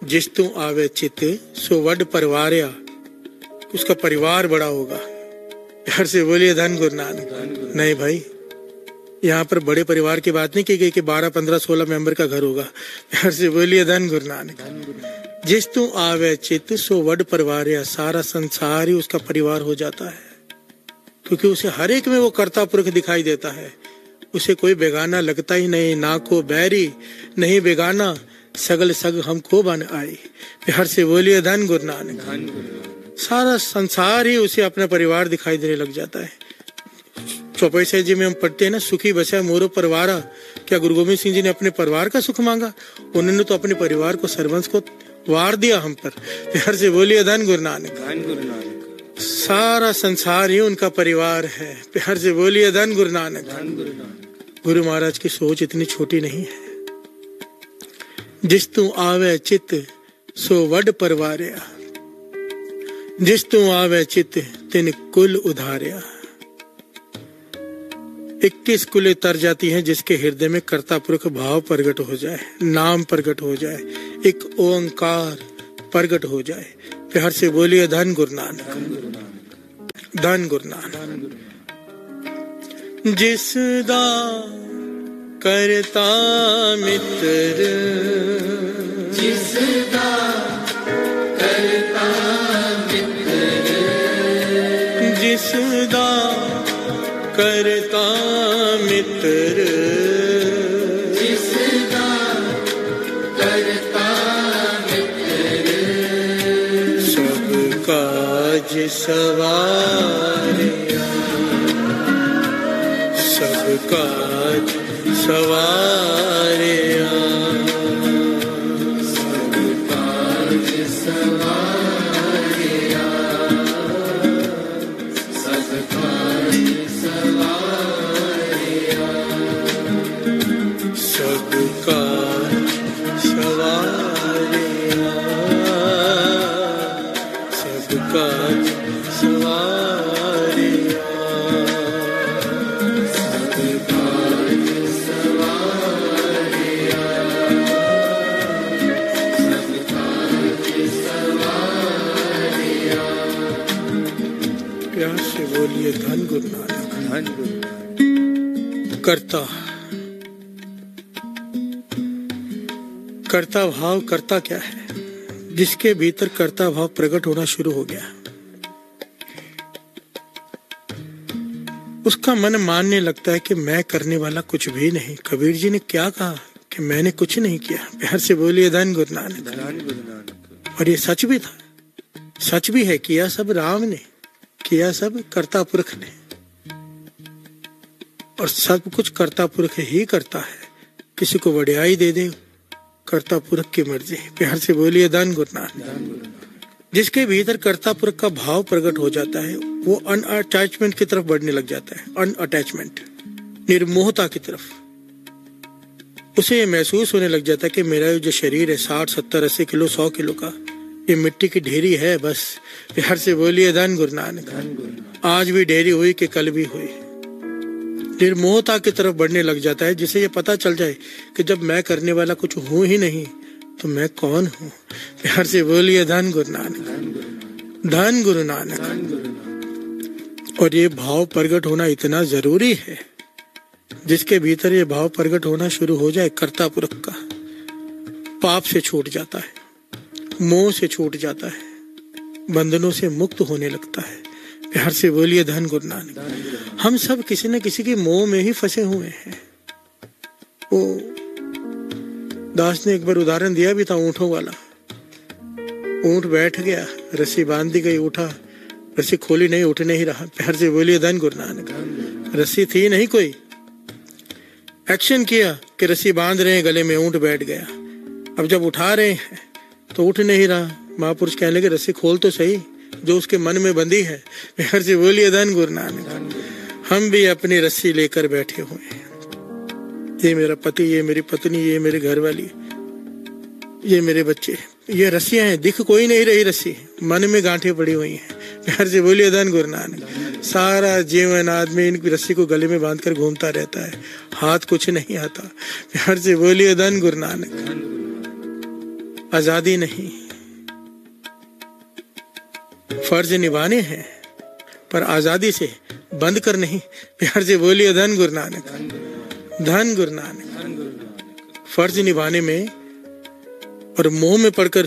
जिस तू आवे चित सो वड परिवारया, उसका परिवार बड़ा होगा। प्यार से बोलिए धन गुरु नानक। नहीं भाई, यहाँ पर बड़े परिवार की बात नहीं की गई कि बारह पंद्रह सोलह मेंबर का घर होगा। प्यार से बोलिए धन गुरु नानक। जिस तू आवे चित सो वड परिवारया, सारा संसार ही उसका परिवार हो जाता है, क्योंकि उसे हर एक में वो कर्ता पुरख दिखाई देता है। उसे कोई बेगाना लगता ही नहीं, ना को बैरी नहीं बेगाना, सगल सग हमको बन आई। प्यार से बोलिए धन गुरु नानक। सारा संसार ही उसे अपना परिवार दिखाई देने लग जाता है। चौपाई साहिब जी में हम पढ़ते हैं ना, सुखी बसा मोरो परिवारा। क्या गुरु गोविंद सिंह जी ने अपने परिवार का सुख मांगा? उन्होंने तो अपने परिवार को, सर्वंस को वार दिया हम पर। प्यार से बोलिए धन गुरु नानक। सारा संसार ही उनका परिवार है। प्यार से बोलिए धन गुरु नानक। गुरु महाराज की सोच इतनी छोटी नहीं है। जिस तू आवे चित सो वड परवारया, जिस तू आवे चित तिन कुल उधारया। इक्कीस कुलें तर जाती हैं जिसके हृदय में कर्ता पुरख भाव प्रकट हो जाए, नाम प्रकट हो जाए, एक ओंकार प्रकट हो जाए। प्यार से बोलिए धन गुरु नानक। धन गुरु नानक। जिसदा करता मित्र, जिसदा करता मित्र, जिसदा करता मित्र, जिसदा करता मित्र, सब काज सवारया, सब काज सवारया, सब काज सवारया, सब काज सवारया, सब काज सवारया, सब काज सवारया, सब काज सवारया, सब काज सवारया। प्यार से बोलिए धन गुरु नानक। धन गुरु। कर्ता, कर्ता भाव, कर्ता क्या है? जिसके भीतर कर्ता भाव प्रकट होना शुरू हो गया, उसका मन मानने लगता है कि मैं करने वाला कुछ भी नहीं। कबीर जी ने क्या कहा कि मैंने कुछ नहीं किया। प्यार से बोलिए धन गुरु नानक। और ये सच भी था, सच भी है। किया सब राम ने, किया सब कर्ता पुरख ने, और सब कुछ कर्ता पुरख ही करता है। किसी को वड्याई दे दे, कर्ता पुरख की मर्जी। प्यार से बोलिए धन गुरु नानक। जिसके भीतर कर्ता पुरख का भाव प्रकट हो जाता है, वो अनअटैचमेंट की तरफ बढ़ने लग जाता है। अनअटैचमेंट, निर्मोहता की तरफ। उसे ये महसूस होने लग जाता है कि मेरा जो शरीर है साठ सत्तर अस्सी किलो सौ किलो का, ये मिट्टी की ढेरी है बस। प्यार से बोलिए धन गुरु नानक। आज भी ढेरी हुई कि कल भी हुई। निर्मोहता की तरफ बढ़ने लग जाता है, जिसे ये पता चल जाए कि जब मैं करने वाला कुछ हूं ही नहीं तो मैं कौन हूं। प्यार से बोलिए धन गुरु नानक। धन गुरु नानक। और ये भाव प्रकट होना इतना जरूरी है। जिसके भीतर ये भाव प्रकट होना शुरू हो जाए कर्ता पुरख का, पाप से छूट जाता है, मोह से छूट जाता है, बंधनों से मुक्त होने लगता है। प्यार से बोलिए धन गुरु नानक। हम सब किसी न किसी के मोह में ही फंसे हुए हैं। वो दास ने एक बार उदाहरण दिया भी था ऊंटों वाला। ऊंट बैठ गया, रस्सी बांध दी गई, उठा, रस्सी खोली नहीं, उठ नहीं रहा। प्यार से बोलिए धन गुरु नानक। रस्सी थी नहीं कोई, एक्शन किया कि रस्सी बांध रहे हैं गले में, ऊंट बैठ गया। अब जब उठा रहे हैं तो उठ नहीं रहा। महापुरुष कहने लगे रस्सी खोल तो सही जो उसके मन में बंधी है। प्यार से बोलिए धन गुरु नानक। हम भी अपनी रस्सी लेकर बैठे हुए हैं। ये मेरा पति, ये मेरी पत्नी, ये मेरे घर वाली, ये मेरे बच्चे, ये रस्सियां हैं। दिख कोई नहीं रही रस्सी, मन में गांठें पड़ी हुई हैं। प्यार से बोलिए धन गुरु नानक। सारा जीवन आदमी इन रस्सी को गले में बांधकर घूमता रहता है, हाथ कुछ नहीं आता। प्यार से बोलिए धन गुरु नानक। आजादी नहीं। फर्ज निभाने हैं पर आजादी से बंद कर नहीं। प्यार से बोलिए धन गुरु नानक, धन गुरु नानक। फर्ज निभाने में और मोह में पड़कर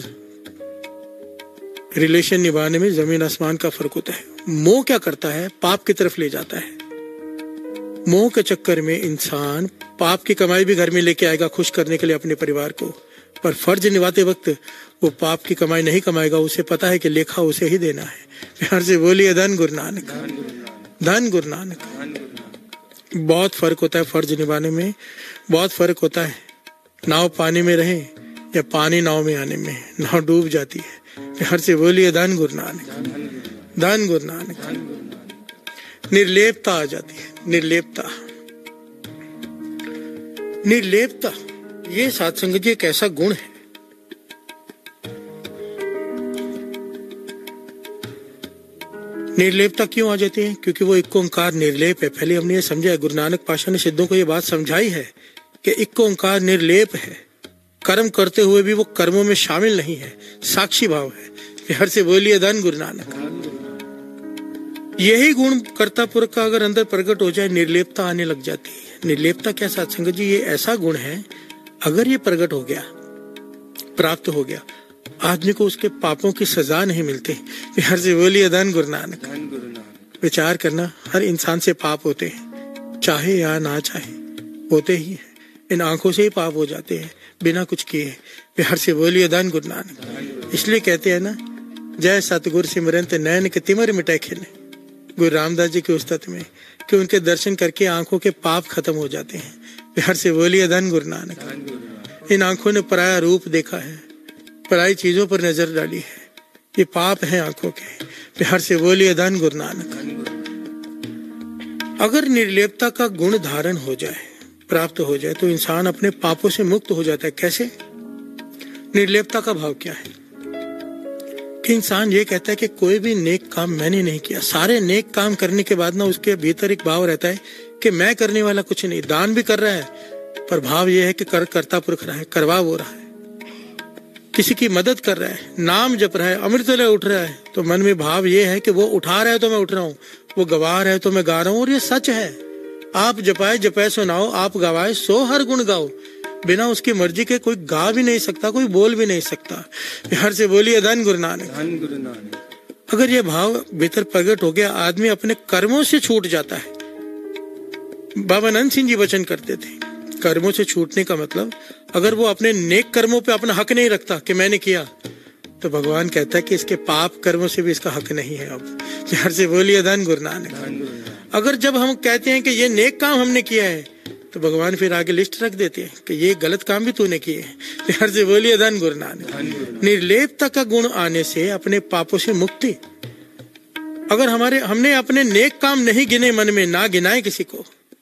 रिलेशन निभाने में जमीन आसमान का फर्क होता है। मोह क्या करता है? पाप की तरफ ले जाता है। मोह के चक्कर में इंसान पाप की कमाई भी घर में लेके आएगा खुश करने के लिए अपने परिवार को, पर फर्ज निभाते वक्त वो पाप की कमाई नहीं कमाएगा। उसे पता है कि लेखा उसे ही देना है। प्यार से बोलिए धन गुरु नानक, धन गुरु नानक। बहुत फर्क होता है फर्ज निभाने में, बहुत फर्क होता है। नाव पानी में रहे या पानी नाव में आने में, नाव डूब जाती है। प्यार से बोलिए धन गुरु नानक, धन गुरु नानक। निर्लेपता आ जाती है, निर्लेपता। निर्लेपता ये सत्संग जी एक ऐसा गुण है। निर्लेपता क्यों आ जाती है? क्योंकि वो एक ओंकार निर्लेप है। पहले हमने ये समझा है, गुरु नानक पातशाह ने सिद्धों को ये बात समझाई है कि एक ओंकार निर्लेप है। कर्म करते हुए भी वो कर्मों में शामिल नहीं है, साक्षी भाव है। प्यार से बोलिए धन गुरु नानक। यही गुण कर्ता पुरख का अगर अंदर प्रकट हो जाए, निर्लेपता आने लग जाती है। निर्लेपता क्या सत्संग जी? ये ऐसा गुण है, अगर ये प्रकट हो गया, प्राप्त हो गया, आदमी को उसके पापों की सजा नहीं मिलती। प्यार से बोलिए धन गुरु नानक। विचार करना, हर इंसान से पाप होते हैं, चाहे या ना चाहे होते ही हैं। इन आंखों से ही पाप हो जाते हैं बिना कुछ किए। प्यार से बोलिए धन गुरु नानक। इसलिए कहते हैं ना, जय सतगुरु सिमरंत नैन के तिमर मिटे खिन। गुरु रामदास जी के उस्ताद में कि उनके दर्शन करके आंखों के पाप खत्म हो जाते हैं। प्यार से बोलिए धन गुरु नानक। इन आंखों ने पराया रूप देखा है, पराई चीजों पर नजर डाली है, ये पाप है आंखों के। प्यार से बोलिए धन गुरु नानक। अगर निर्लेपता का गुण धारण हो जाए, प्राप्त हो जाए, तो इंसान अपने पापों से मुक्त हो जाता है। कैसे? निर्लेपता का भाव क्या है कि इंसान ये कहता है कि कोई भी नेक काम मैंने नहीं किया। सारे नेक काम करने के बाद ना उसके भीतर एक भाव रहता है कि मैं करने वाला कुछ नहीं। दान भी कर रहा है, पर भाव ये है कि कर करता पुरख रहा है, करवा वो रहा है। किसी की मदद कर रहा है, नाम जप रहा है, अमृत वेला उठ रहा है, तो मन में भाव ये है कि वो उठा रहा है तो मैं उठ रहा हूँ, वो गवा रहा है तो मैं गा रहा हूँ। और ये सच है। आप जपाए जपाए सुनाओ, आप गवाए सो हर गुण गाओ। बिना उसकी मर्जी के कोई गा भी नहीं सकता, कोई बोल भी नहीं सकता। प्यार से बोलिए धन गुरु नानक, धन गुरु नानक। अगर ये भाव भीतर प्रकट हो गया, आदमी अपने कर्मों से छूट जाता है। बाबा नंद सिंह जी वचन करते थे, कर्मों से छूटने का मतलब, अगर वो अपने नेक कर्मों पे अपना हक नहीं रखता कि मैंने किया, तो भगवान कहता है कि इसके पाप कर्मों से भी इसका हक नहीं है। अब प्यार से बोलिए धन गुरु नानक। अगर जब हम कहते हैं कि ये नेक काम हमने किया है, तो भगवान फिर आगे लिस्ट रख देते हैं कि ये गलत काम भी तूने किए हैं। प्यार से बोलिए धन गुरु नानक। निर्लेपता का गुण आने से अपने पापों से मुक्ति। अगर हमारे हमने अपने नेक काम नहीं गिने, मन में ना गिनाए किसी को,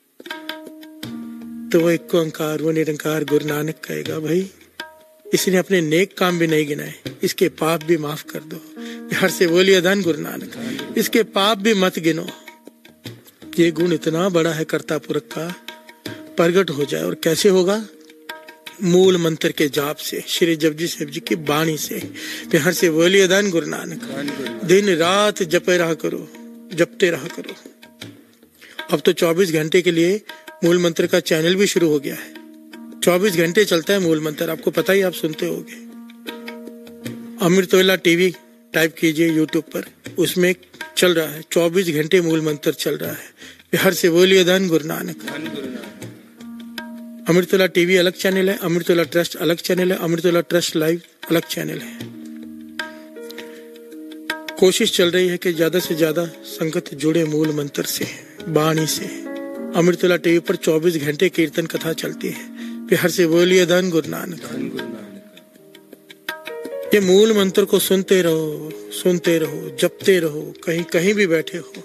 तो वो एक ओंकार, वो निरंकार गुरु नानक कहेगा, भाई इसने अपने नेक काम भी नहीं गिनाए, इसके पाप भी माफ कर दो। प्यार से बोलिए धन गुरु नानक। इसके पाप भी मत गिनो। ये गुण इतना बड़ा है कर्ता पुरख का, प्रगट हो जाए। और कैसे होगा? मूल मंत्र के जाप से, श्री जपजी साहिब जी की बाणी से। प्यार से बोलिए धन गुरु नानक। दिन रात जपे रहा करो, जपते रहा करो। अब तो चौबीस घंटे के लिए मूल मंत्र का चैनल भी शुरू हो गया है। चौबीस घंटे चलता है मूल मंत्र, आपको पता ही, आप सुनते होंगे। अमृतवेला टीवी टाइप कीजिए यूट्यूब पर, उसमें चल रहा है, चौबीस घंटे मूल मंत्र चल रहा है। प्यार से बोलिए धन गुरु नानक। अमृतवेला टीवी अलग चैनल है, अमृतवेला ट्रस्ट अलग चैनल है, अमृतवेला ट्रस्ट लाइव अलग चैनल है। कोशिश चल रही है कि ज्यादा से ज्यादा संगत जुड़े मूल मंत्र से, बाणी से। अमृतवेला टीवी पर चौबीस घंटे कीर्तन कथा चलती है। प्यार से बोलिए धन गुरु नानक। ये मूल मंत्र को सुनते रहो, सुनते रहो, जपते रहो, कहीं कहीं भी बैठे हो,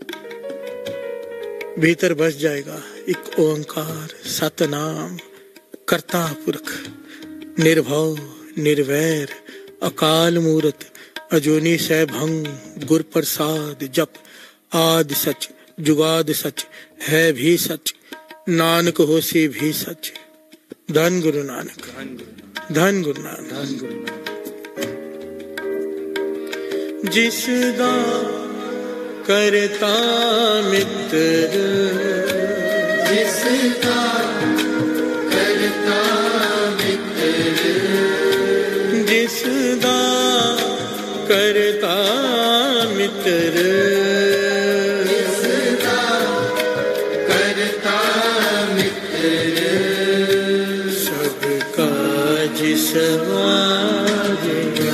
भीतर बस जाएगा एक ओंकार सतनाम कर्ता पुरख, निर्भव निर्वैर अकाल मूरत अजूनी सैभंग गुर प्रसाद जप आदि सच जुगाद सच है भी सच नानक होसी भी सच। धन गुरु नानक। धन गुरु नानक। धन गुरु नानक। जिसदा करता मित्र, जिसदा करता मित्र, जिसदा करता मित्र, जिसदा करता मित्र, सबका जिसवारिया,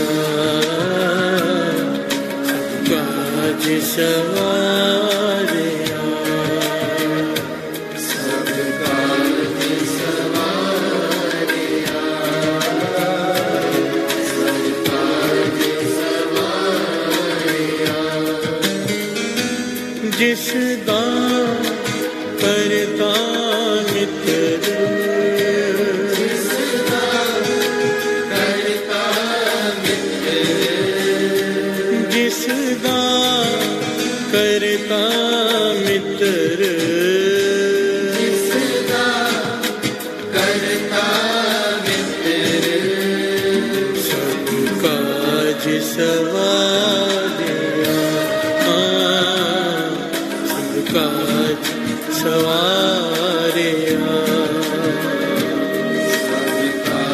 सबका जिसवारिया, सबका जिसवारिया, सबका जिसवारिया, जिसदा करता मित्र, जिसदा करता मित्र, जिसदा करता मित्र, जिसदा करता मित्र, सबका जिसवारिया, सबका जिसवारिया, सबका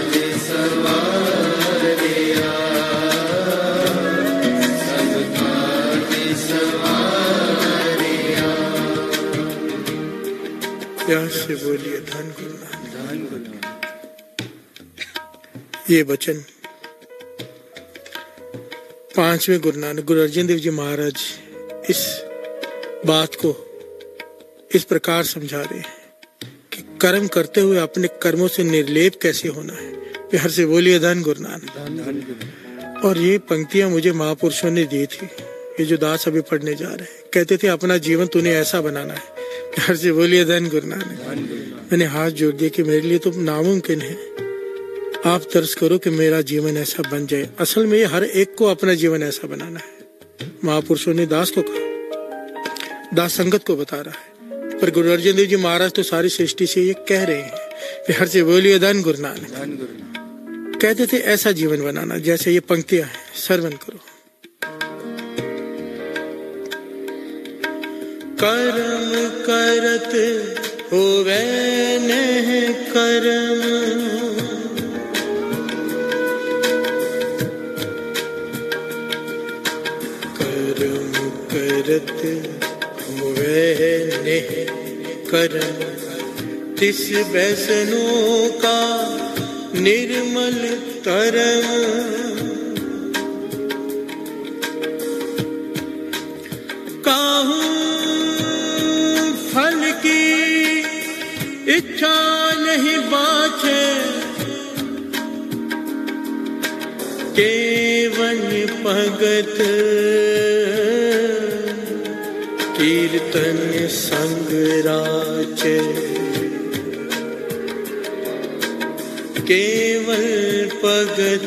जिसवारिया, सबका जिसवारिया। प्यार से बोलिए धन गुरु नानक। धन गुरु नानक। ये वचन पांचवें गुरु नानक गुरु अर्जन देव जी महाराज इस बात को इस प्रकार समझा रहे हैं कि कर्म करते हुए अपने कर्मों से निर्लेप कैसे होना है। प्यार से बोलिए धन गुरु नानक। धन गुरु नानक। और ये पंक्तियां मुझे महापुरुषों ने दी थी, ये जो दास अभी पढ़ने जा रहे हैं, कहते थे अपना जीवन तूने ऐसा बनाना है। प्यार से बोलिए धन गुरु नानक। धन गुरु नानक। मैंने हाथ जोड़ दिया कि मेरे लिए तो नामुमकिन है, आप तरस करो कि मेरा जीवन ऐसा बन जाए। असल में ये हर एक को अपना जीवन ऐसा बनाना है। महापुरुषों ने दास को कहा, दास संगत को बता रहा है, पर गुरु अर्जन देव जी महाराज तो सारी सृष्टि से ये कह रहे हैं। प्यार से बोलिए धन गुरु नानक। धन गुरु नानक। कहते थे ऐसा जीवन बनाना जैसे ये पंक्तियां हैं, श्रवण करो। कर्म करत होवे नह कर्म, कर्म करत होवे नह कर्म, तिस वैसनों का निर्मल तरम, काहू फल की इच्छा नहीं बाछे, केवल भगत कीर्तन संग राचे, केवल भगत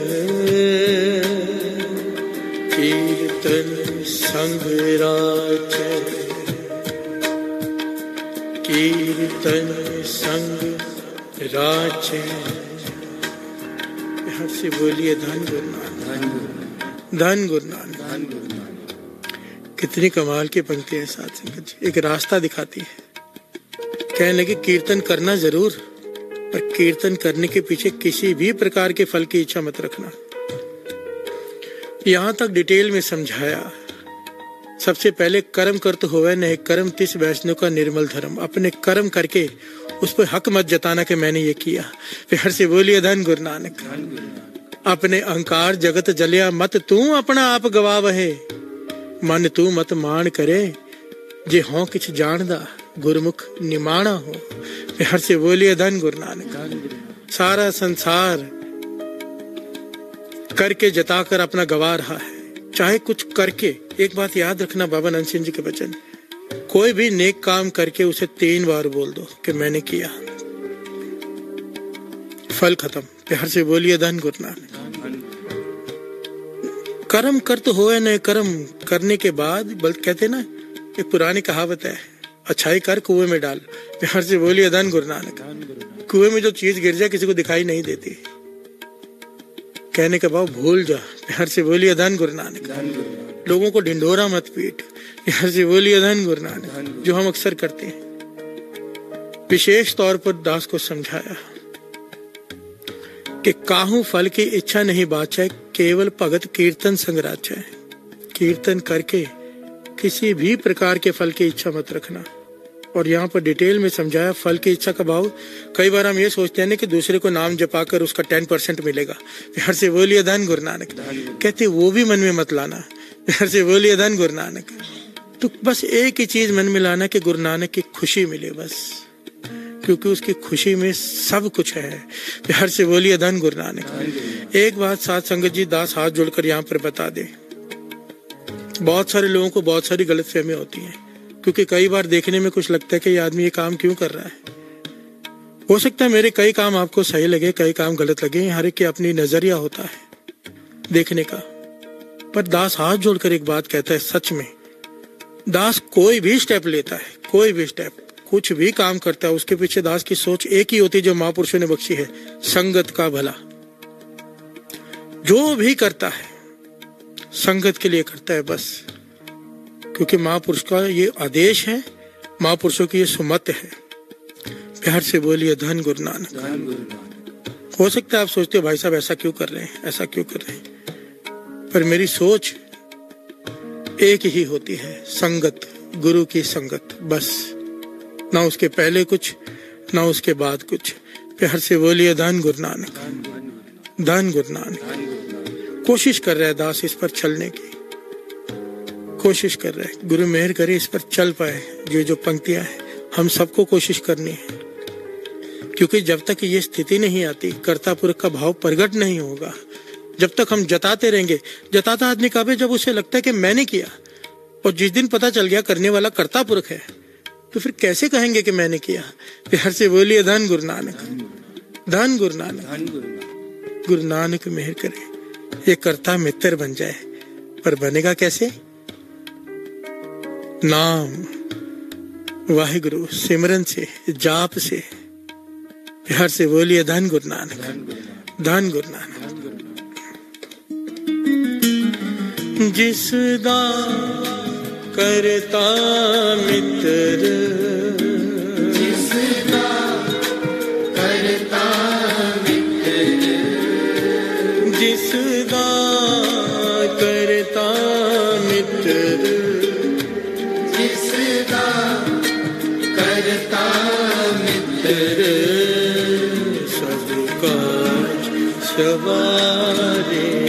कीर्तन संग राचे, कीर्तन संग राचे। हर से बोलिए धन गुरु नानक। धन गुरु नानक। धन गुरु नानक। कितनी कमाल की पंक्ति है साथ संगत जी, एक रास्ता दिखाती है। कहने लगे कीर्तन करना जरूर, पर कीर्तन करने के पीछे किसी भी प्रकार के फल की इच्छा मत रखना। यहां तक डिटेल में समझाया। सबसे पहले कर्म कर तो होवे नहीं कर्म, तिस वैष्णव का निर्मल धर्म। अपने कर्म करके उस पर हक मत जताना कि मैंने ये किया। प्यार से बोलिए धन गुरु नानक। अपने अहंकार जगत जलिया मत तू अपना आप गवा वहे, मन तू मत मान करे जे हों किछ जानदा गुरमुख निमाणा हो। प्यार से बोलिए धन गुरु नानक। सारा संसार करके जताकर अपना गवा रहा है, चाहे कुछ करके। एक बात याद रखना, बाबा नंद सिंह जी के वचन, कोई भी नेक काम करके उसे तीन बार बोल दो कि मैंने किया, फल खत्म। प्यार से बोलिए धन गुरु नानक। कर्म कर तो होए न, कर्म करने के बाद बल कहते ना, एक पुरानी कहावत है, अच्छाई कर कुएं में डाल। प्यार से बोलिए धन गुरु नानक। कुएं में जो चीज गिर जाए किसी को दिखाई नहीं देती। कहने के बाद भूल जा, प्यार से बोलिए धन गुरु नानक। लोगों को ढिंढोरा मत पीट, प्यार से बोलिए धन गुरु नानक, जो हम अक्सर करते हैं। विशेष तौर पर दास को समझाया कि काहू फल की इच्छा नहीं बाचा, केवल भगत कीर्तन संगराचा है। कीर्तन करके किसी भी प्रकार के फल की इच्छा मत रखना। और यहाँ पर डिटेल में समझाया फल की इच्छा का भाव। कई बार हम ये सोचते हैं ना कि दूसरे को नाम जपाकर उसका टेन परसेंट मिलेगा। प्यार से बोलिए धन गुरु नानक। कहते वो भी मन में मत लाना, प्यार से बोलिए धन गुरु नानक। तो बस एक ही चीज मन में लाना कि गुरु नानक की खुशी मिले बस, क्योंकि उसकी खुशी में सब कुछ है। प्यार से बोलिए धन गुरु नानक। एक बात साथ संगत जी दास हाथ जोड़कर यहाँ पर बता दे। बहुत सारे लोगों को बहुत सारी गलतफहमियां होती हैं, क्योंकि कई बार देखने में कुछ लगता है कि ये आदमी ये काम क्यों कर रहा है। हो सकता है मेरे कई काम आपको सही लगे, कई काम गलत लगे, हर एक की अपनी नजरिया होता है देखने का। पर दास हाथ जोड़कर एक बात कहता है, सच में दास कोई भी स्टेप लेता है, कोई भी स्टेप, कुछ भी काम करता है, उसके पीछे दास की सोच एक ही होती है जो महापुरुषों ने बख्शी है, संगत का भला। जो भी करता है संगत के लिए करता है बस, क्योंकि महापुरुष का ये आदेश है, महापुरुषों की ये सुमत है। प्यार से बोलिए धन गुरु नानक। हो सकता है आप सोचते हो भाई साहब ऐसा क्यों कर रहे हैं, ऐसा क्यों कर रहे हैं, पर मेरी सोच एक ही होती है, संगत, गुरु की संगत बस। ना उसके पहले कुछ, ना उसके बाद कुछ। प्यार से बोलिए धन गुरु नानक, धन गुरु नानक। कोशिश कर रहे हैं दास इस पर चलने की, कोशिश कर रहे हैं। गुरु मेहर करे इस पर चल पाए। जो जो पंक्तियां हैं हम सबको कोशिश करनी है, क्योंकि जब तक ये स्थिति नहीं आती, कर्ता पुरुष का भाव प्रकट नहीं होगा, जब तक हम जताते रहेंगे। जताता आदमी कब है? जब उसे लगता है कि मैंने किया, और जिस दिन पता चल गया करने वाला कर्ता पुरुष है, तो फिर कैसे कहेंगे कि मैंने किया। प्यार से बोलिए धन गुरु नानक, धन गुरु नानक। गुरु नानक मेहर करे ये कर्ता मित्र बन जाए, पर बनेगा कैसे? नाम वाहिगुरु सिमरन से, जाप से। प्यार से बोलिए धन गुरु नानक, धन गुरु नानक। जिसदा करता मित्र, जिसदा करता मित्र, जिसदा करता मित्र, जिसदा करता मित्र, सब काज सवारे,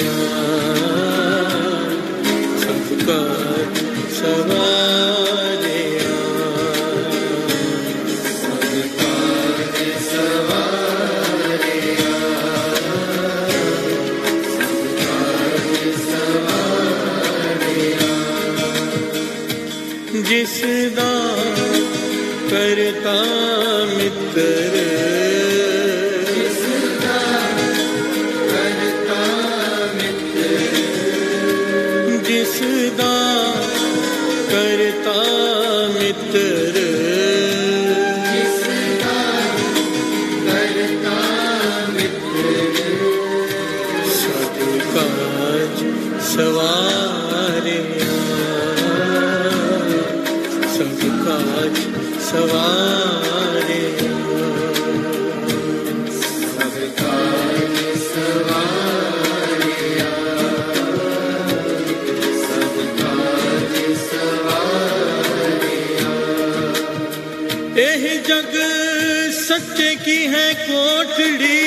सब काज सवारे, सब काज सवारे, सब काज सवारे। जिसदा करता मित्र, जिसदा करता मित्र, जिसदा करता मित्र, जिसदा करता मित्र, सब काज सवारे, सब काज सवारे, सब काज सवारे, सब काज सवारे। एह जग सच्चे की है कोठड़ी,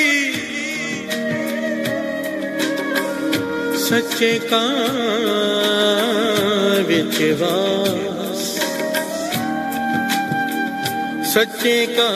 सच्चे का विश्वास, सच्चे का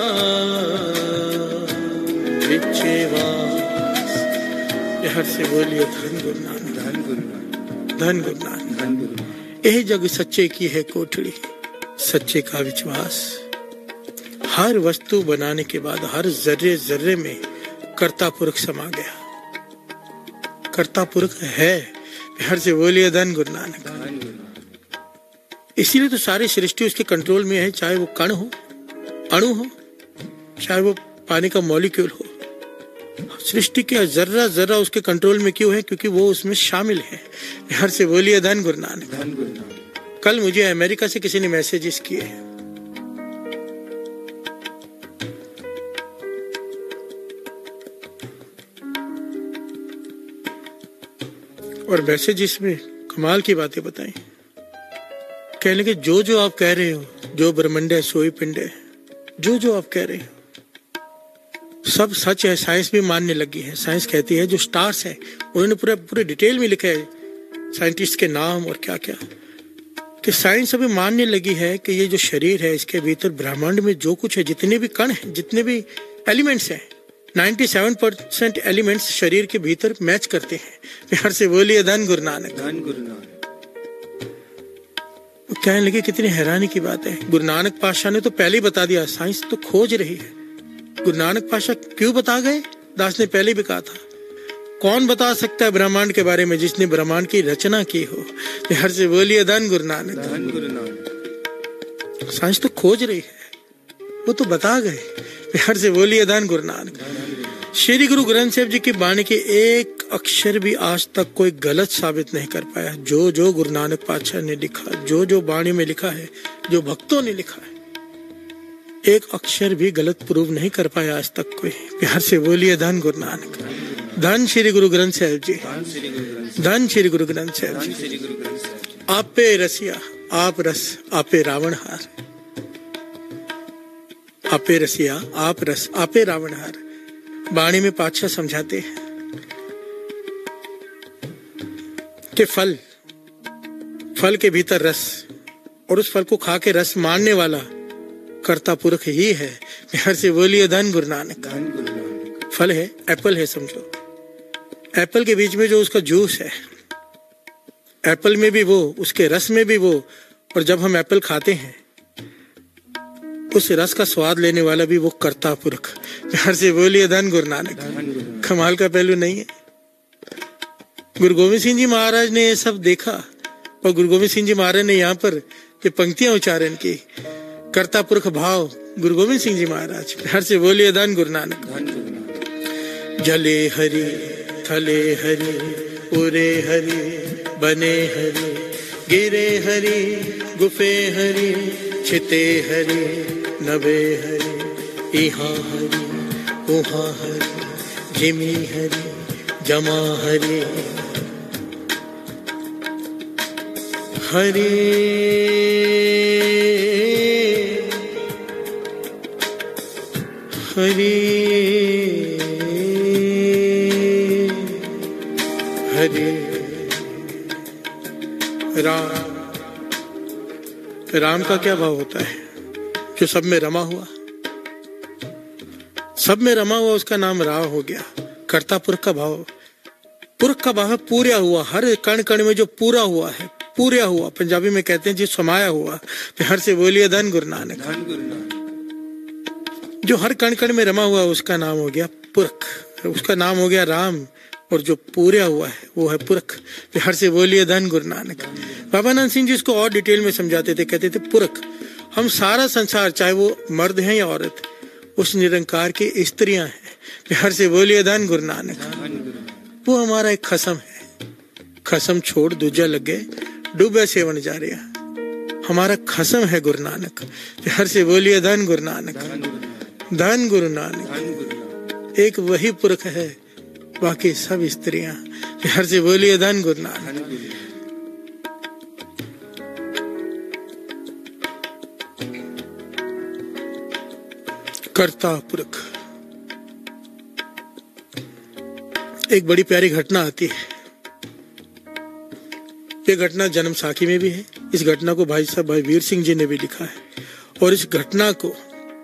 विश्वास। हर से बोलिए धन गुरु नानक, धन गुरु नानक, धन गुरु नानक, धन गुरु नानक। यह जग सच्चे की है कोठड़ी, सच्चे का विश्वास। हर वस्तु बनाने के बाद हर जर्रे जर्रे में कर्ता पुरुष समा गया, कर्ता पुरुष है। हर से बोलिए धन गुरु नानक। इसीलिए तो सारी सृष्टि उसके कंट्रोल में है, चाहे वो कण हो, अणु हो, चाहे वो पानी का मॉलिक्यूल हो। सृष्टि के जर्रा जर्रा उसके कंट्रोल में क्यों है? क्योंकि वो उसमें शामिल है। हर से बोलिए धन गुरु नानक। कल मुझे अमेरिका से किसी ने मैसेजेस किए, और मैसेजेस में कमाल की बातें बताई। कहने लगे जो जो आप कह रहे हो, जो ब्रह्मांड है सोई पिंड है, जो जो आप कह रहे हो सब सच है। साइंस भी मानने लगी है। साइंस कहती है जो स्टार्स है, उन्होंने पूरा पूरे डिटेल में लिखा है साइंटिस्ट के नाम और क्या क्या, कि साइंस अभी मानने लगी है कि ये जो शरीर है इसके भीतर ब्रह्मांड में जो कुछ है, जितने भी कण हैं, जितने भी एलिमेंट्स हैं, सत्तानवे परसेंट एलिमेंट्स शरीर के भीतर मैच करते हैं। प्यार से बोलिए धन गुरु नानक। धन गुरु नानक। कहने लगे कितनी हैरानी की बात है, गुरु नानक पातशाह ने तो पहले ही बता दिया, साइंस तो खोज रही है। गुरु नानक पातशाह क्यों बता गए? दास ने पहले भी कहा था, कौन बता सकता है ब्रह्मांड के बारे में जिसने ब्रह्मांड की रचना की हो। प्यार से बोलिए धन गुरु नानक। धन गुरु नानक। साइंस तो खोज रही है, वो तो बता गए। प्यार से बोलिए धन गुरु नानक। श्री गुरु ग्रंथ साहिब जी की बाणी के एक अक्षर भी आज तक कोई गलत साबित नहीं कर पाया। जो जो गुरु नानक पातशाह ने लिखा, जो जो बाणी में लिखा है, जो भक्तों ने लिखा है, एक अक्षर भी गलत प्रूव नहीं कर पाया आज तक कोई। प्यार से बोलिए धन गुरु नानक। धन श्री गुरु ग्रंथ साहिब जी। धन श्री गुरु ग्रंथ साहिब जी। आपे रसिया आप रस, आपे रावण हार। आपे रसिया आप रस, आपे रावण हार। बाणी में पातशाह समझाते हैं कि फल, फल के भीतर रस, और उस फल को खा के रस मारने वाला कर्ता पुरख ही है। प्यार से बोलिए धन गुरु नानक। फल है, एप्पल है समझो, एप्पल के बीच में जो उसका जूस है, एप्पल में भी वो, उसके रस में भी वो, और जब हम एप्पल खाते हैं उस रस का स्वाद लेने वाला भी वो कर्ता पुरख। प्यार से बोलिए धन गुरु नानक। कमाल का पहलू नहीं है? गुरु गोविंद सिंह जी महाराज ने ये सब देखा, और गुरु गोविंद सिंह जी महाराज ने यहाँ पर ये पंक्तियां उच्चारण की, कर्ता पुरख भाव गुरु गोविंद सिंह जी महाराज। प्यार से बोलिए धन गुरु नानक। जले हरि थले हरि उरे हरि बने हरि गिरे हरि गुफे हरि छिते हरि नभे हरि इहा हरि उहा हरि जिमी हरि जमा हरि हरि हरि हरि राम। राम का क्या भाव होता है? जो सब में रमा हुआ, सब में रमा हुआ, उसका नाम राव हो गया। कर्ता पुरख का भाव, पुरख का भाव है पूरा हुआ, हर कण कण में जो पूरा हुआ है, पूरा हुआ पंजाबी में कहते हैं जी समाया हुआ। प्यार से बोलिए धन गुरु नानक। जो हर कण कण में रमा हुआ उसका नाम हो गया पुरख, उसका नाम हो गया राम, और जो पूरा हुआ है वो है पुरख। प्यार से बोलिए धन गुरु नानक। बाबा नानक सिंह जी इसको और डिटेल में समझाते थे, कहते थे पुरख, हम सारा संसार, चाहे वो मर्द हैं या औरत, उस निरंकार की स्त्रियां हैं। प्यार से बोलिए धन गुरु नानक। वो हमारा एक खसम है, खसम छोड़ दूजा लगे डूबे सेवन जा रहा, हमारा खसम है गुरु नानक। प्यार से बोलिए धन गुरु नानक। धन गुरु नानक। एक वही पुरख है, बाकी सब स्त्रियां। प्यार से बोलिए धन गुरु नानक। कर्ता पुरख। एक बड़ी प्यारी घटना आती है, ये घटना जन्म साखी में भी है। इस घटना को भाई साहब भाई वीर सिंह जी ने भी लिखा है, और इस घटना को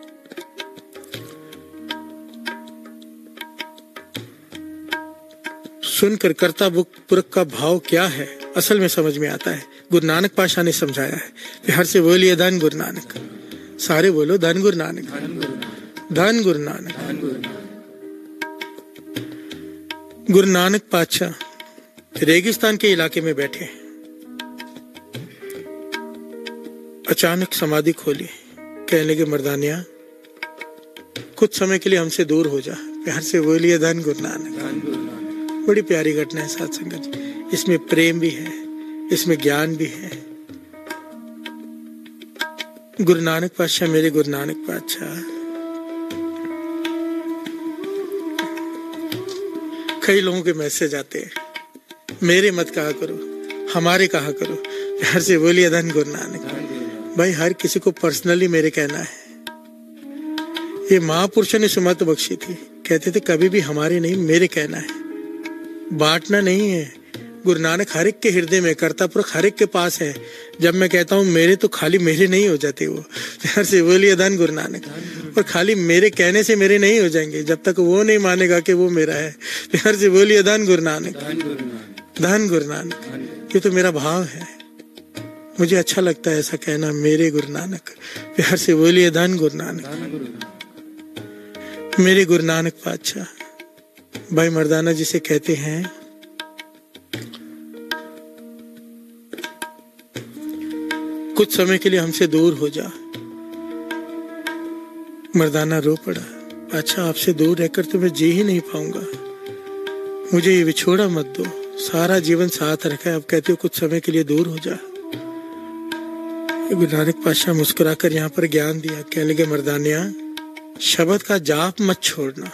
सुनकर कर्ता पुरख का भाव क्या है असल में समझ में आता है। गुरु नानक पातशाह ने समझाया है। प्यार से बोलिए धन गुरु नानक। सारे बोलो धन गुरु नानक। धन गुरु नानक। गुरु नानक पातशाह रेगिस्तान के इलाके में बैठे, अचानक समाधि खोली। कहने लगे मर्दानिया, कुछ समय के लिए हमसे दूर हो जा, प्यार से बोलिए धन गुरु नानक। बड़ी प्यारी घटना है साथ संगत जी, इसमें प्रेम भी है, इसमें ज्ञान भी है। गुरु नानक पातशाह, मेरे गुरु नानक पातशाह, कई लोगों के मैसेज आते हैं, मेरे मत कहा करो, हमारे कहा करो, प्यार से बोलिए धन गुरु नानक। भाई हर किसी को पर्सनली मेरे कहना है। ये महापुरुषों ने सुमत बख्शी थी, कहते थे कभी भी हमारे नहीं, मेरे कहना है, बांटना नहीं है। गुरु नानक हर एक के हृदय में, कर्ता पुरख हर एक के पास है। जब मैं कहता हूँ मेरे, तो खाली मेरे नहीं हो जाते वो, प्यार से बोलिए धन गुरु नानक। और खाली मेरे कहने से मेरे नहीं हो जाएंगे जब तक वो नहीं मानेगा कि वो मेरा है, प्यार से बोलिए धन गुरु नानक, धन गुरु नानक। ये तो मेरा भाव है, मुझे अच्छा लगता है ऐसा कहना, मेरे गुरु नानक, प्यार से बोलिए धन गुरु नानक, मेरे गुरु नानक पातशाह। भाई मर्दाना जिसे कहते हैं, कुछ समय के लिए हमसे दूर हो जा। मर्दाना रो पड़ा, अच्छा आपसे दूर रहकर तो मैं जी ही नहीं पाऊंगा, मुझे ये विछोड़ा मत दो, सारा जीवन साथ रखा है, अब कहते हो कुछ समय के लिए दूर हो जा। गुरु नानक पातशाह मुस्कुराकर यहाँ पर ज्ञान दिया, कहने लगे मर्दानिया, शब्द का जाप मत छोड़ना,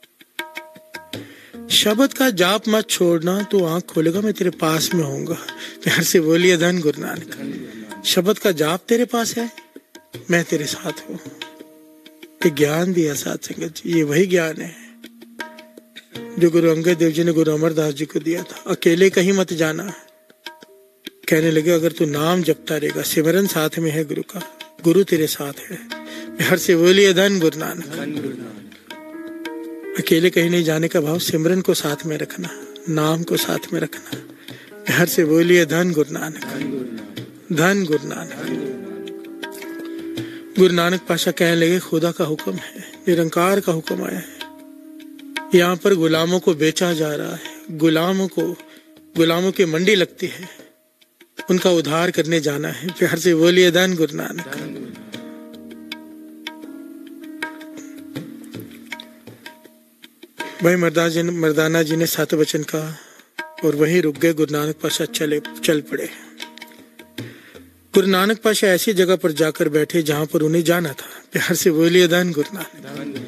शब्द का जाप मत छोड़ना, तो आंख खोलेगा मैं तेरे पास में होऊंगा, प्यार से बोलिए धन गुरु नानक। शब्द का जाप तेरे पास है, मैं तेरे साथ हूँ। ये ज्ञान दिया साथ संगत जी, ये वही ज्ञान है जो गुरु अंगद देव जी ने गुरु अमरदास जी को दिया था। अकेले कहीं मत जाना, कहने लगे अगर तू नाम जपता रहेगा, सिमरन साथ में है गुरु का, गुरु तेरे साथ है, प्यार से बोलिए धन गुरु नानक। अकेले कहीं नहीं जाने का भाव, सिमरन को साथ में रखना, नाम को साथ में रखना, प्यार से बोलिए धन गुरु नानक, धन गुरु नानक। गुरु नानक पातशाह कहने लगे खुदा का हुक्म है, निरंकार का हुक्म आया है, यहाँ पर गुलामों को बेचा जा रहा है, गुलामों को, गुलामों की मंडी लगती है, उनका उद्धार करने जाना है, प्यार से बोलिए धन गुरु नानक। भाई मर्दाना जी मर्दाना जी ने सात वचन का और वहीं रुक गए। गुरु नानक पातशाह चले चल पड़े। गुरु नानक पातशाह ऐसी जगह पर जाकर बैठे जहां पर उन्हें जाना था, प्यार से बोलिए धन गुरु नानक।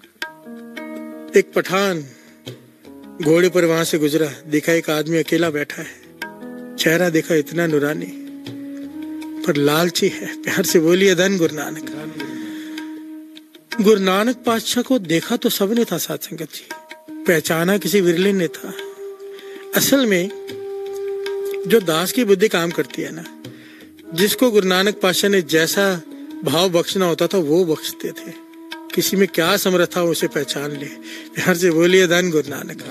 एक पठान घोड़े पर वहां से गुजरा, देखा एक आदमी अकेला बैठा है, चेहरा देखा इतना नुरानी पर लालची है, प्यार से बोलिए धन गुरु नानक। गुरु नानक पातशाह को देखा तो सबने था साथ संगत जी, पहचाना किसी विरले ने था। असल में जो दास की बुद्धि काम करती है ना, जिसको गुरु नानक पातशाह ने जैसा भाव बख्शना होता था वो बख्शते थे, किसी में क्या समर्था उसे पहचान ले, प्यार से बोलिए धन गुरु नानक।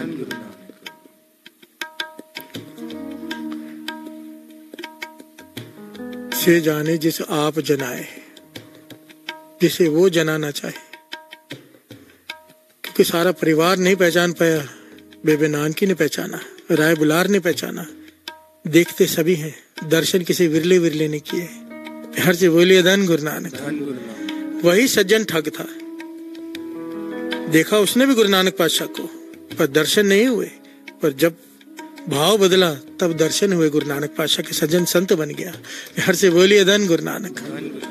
से जाने जिस आप जनाए, जिसे वो जनाना चाहे, क्योंकि सारा परिवार नहीं पहचान पाया, बेबे नानकी ने पहचाना, राय बुलार ने पहचाना, देखते सभी हैं, दर्शन किसी विरले विरले ने किए, प्यार से बोलिए धन गुरु नानक। वही सज्जन ठग था, देखा उसने भी गुरु नानक पातशाह को, पर दर्शन नहीं हुए, पर जब भाव बदला तब दर्शन हुए गुरु नानक पातशाह के, सज्जन संत बन गया, प्यार से बोलिए धन गुरु नानक।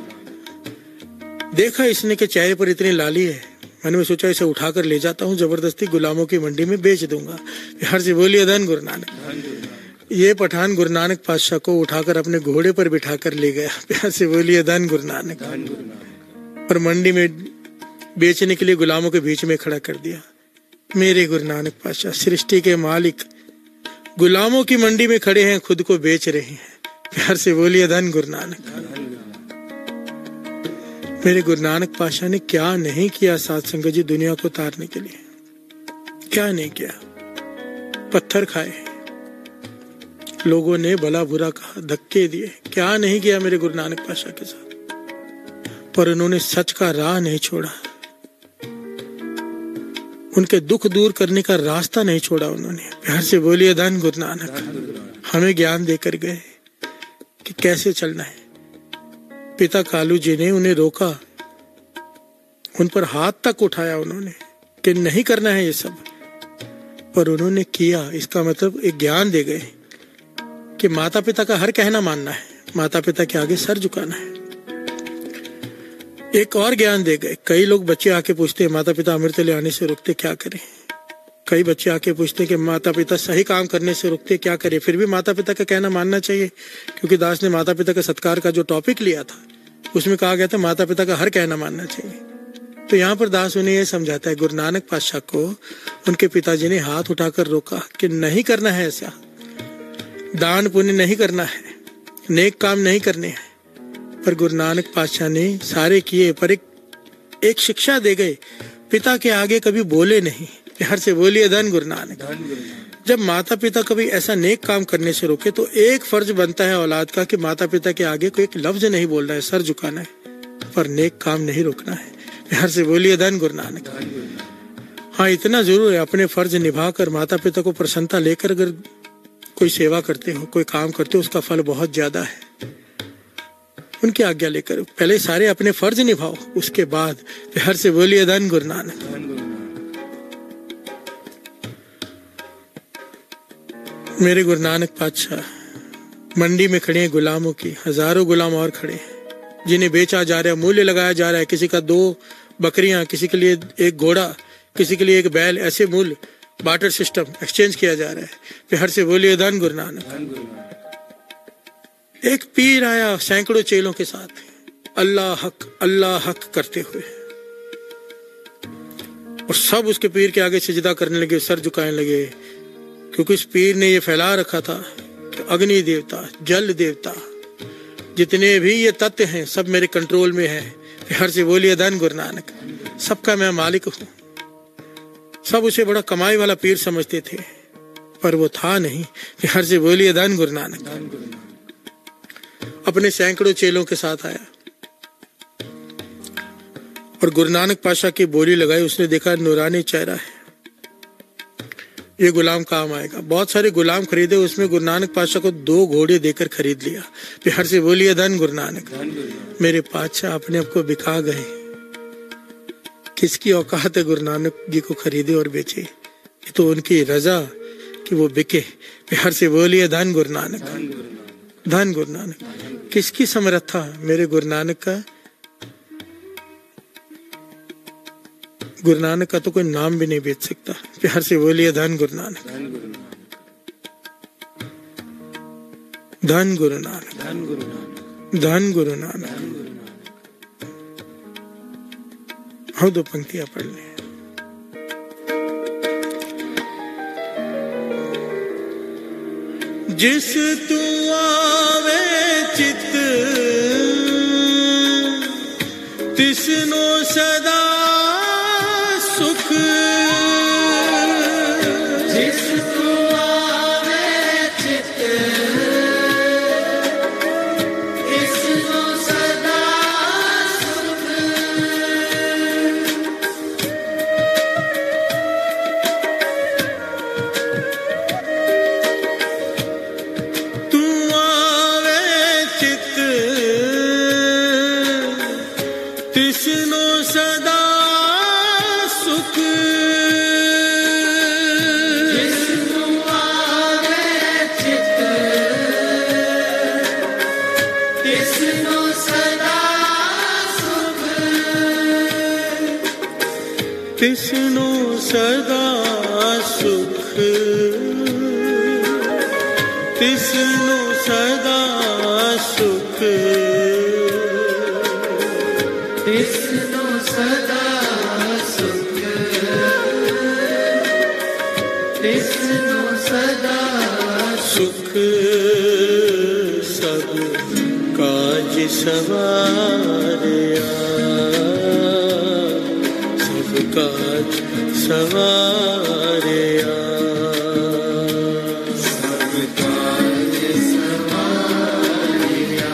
देखा इसने के चेहरे पर इतनी लाली है, मैंने में सोचा इसे उठाकर ले जाता हूँ, जबरदस्ती गुलामों की मंडी में बेच दूंगा, प्यार से बोलिए धन गुरु नानक। ये पठान गुरु नानक पातशाह को उठाकर अपने घोड़े पर बिठाकर ले गया, प्यार से बोलिए धन गुरु नानक। और मंडी में बेचने के लिए गुलामों के बीच में खड़ा कर दिया। मेरे गुरु नानक पातशाह सृष्टि के मालिक गुलामों की मंडी में खड़े हैं, खुद को बेच रहे हैं, प्यार से बोलिए धन गुरु नानक। मेरे गुरु नानक पातशाह ने क्या नहीं किया साथ संगत जी दुनिया को तारने के लिए, क्या नहीं किया। पत्थर खाए, लोगों ने भला बुरा कहा, धक्के दिए, क्या नहीं किया मेरे गुरु नानक पातशाह के साथ, पर उन्होंने सच का राह नहीं छोड़ा, उनके दुख दूर करने का रास्ता नहीं छोड़ा उन्होंने, प्यार से बोलिए धन गुरु नानक। हमें ज्ञान देकर गए कि कैसे चलना है। पिता कालू जी ने उन्हें रोका, उन पर हाथ तक उठाया उन्होंने कि नहीं करना है ये सब, पर उन्होंने किया। इसका मतलब एक ज्ञान दे गए कि माता पिता का हर कहना मानना है, माता पिता के आगे सर झुकाना है। एक और ज्ञान दे गए। कई लोग बच्चे आके पूछते हैं माता पिता अमृत ले आने से रुकते, क्या करें? कई बच्चे आके पूछते हैं कि माता पिता सही काम करने से रुकते, क्या करें? फिर भी माता पिता का कहना मानना चाहिए, क्योंकि दास ने माता पिता का सत्कार का जो टॉपिक लिया था उसमें कहा गया था माता पिता का हर कहना मानना चाहिए। तो यहाँ पर दास उन्हें यह समझाता है, गुरु नानक पातशाह को उनके पिताजी ने हाथ उठाकर रोका कि नहीं करना है ऐसा, दान पुण्य नहीं करना है, नेक काम नहीं करने हैं। पर गुरु नानक पातशाह ने सारे किए, पर एक, एक शिक्षा दे गए, पिता के आगे कभी बोले नहीं। प्यार से बोलिए धन गुरु नानक। जब माता पिता कभी ऐसा नेक काम करने से रोके तो एक फर्ज बनता है औलाद का कि माता पिता के आगे कोई एक लफ्ज नहीं बोलना है, सर झुकाना है, पर नेक काम नहीं रोकना है। प्यार से बोलिए धन गुरु नानक। हाँ, इतना जरूर है, अपने फर्ज निभाकर माता पिता को प्रसन्नता लेकर अगर कोई सेवा करते हो, कोई काम करते हो, उसका फल बहुत ज्यादा है। उनकी आज्ञा लेकर पहले सारे अपने फर्ज निभाओ, उसके बाद प्यार से बोलिए धन गुरु नानक। मेरे गुरु नानक पातशाह मंडी में खड़े हैं गुलामों की, हजारों गुलाम और खड़े हैं जिन्हें बेचा जा रहा है, मूल्य लगाया जा रहा है। किसी का दो बकरियां, किसी के लिए एक घोड़ा, किसी के लिए एक बैल, ऐसे मूल्य बार्टर सिस्टम एक्सचेंज किया जा रहा है। प्यार से बोलिए धन गुरु नानक। एक पीर आया सैकड़ों चेलों के साथ, अल्लाह हक अल्लाह हक करते हुए, और सब उसके पीर के आगे सिजदा करने लगे, सर झुकाने लगे, क्योंकि इस पीर ने ये फैला रखा था कि अग्नि देवता, जल देवता, जितने भी ये तत्व हैं सब मेरे कंट्रोल में है। प्यार से बोलिए धन गुरु नानक। सबका मैं मालिक हूँ। सब उसे बड़ा कमाई वाला पीर समझते थे, पर वो था नहीं। प्यार से बोलिए धन गुरु नानक। अपने सैकड़ों चेलों के साथ आया और गुरु नानक पातशाह की बोली लगाई। उसने देखा नूरानी चेहरा है, ये गुलाम काम आएगा। बहुत सारे गुलाम खरीदे, उसमें गुरु नानक पातशाह को दो घोड़े देकर खरीद लिया। प्यार से बोलिए धन गुरु नानक। मेरे पातशाह अपने आप को बिका गए। किसकी औकात है गुरु नानक जी को खरीदे और बेचे? ये तो उनकी रजा कि वो बिके। प्यार से बोलिए धन गुरु नानक, धन गुरु नानक। किसकी समर्था मेरे गुरु नानक का? गुरु नानक का तो कोई नाम भी नहीं बेच सकता। प्यार से बोलिए धन गुरु नानक, धन गुरु नानक, धन गुरु नानक, धन गुरु नानक। हाँ, दो पंक्तियां पढ़ लें। जिस तू आवे चित तिसनो सदा सुख, जिस तू आवे चित तिसनो सदा सुख, तू आवे चित तिसनो सदा सुख, जिस तू आवे चित तिसनो सदा सुख, तिसनो सदा सुख, तिसनो सदा सुख, तिसनो सदा सुख, तिसनो सदा सुख सब काज सवारिया, सब काज सवारिया, सब काज सवारिया,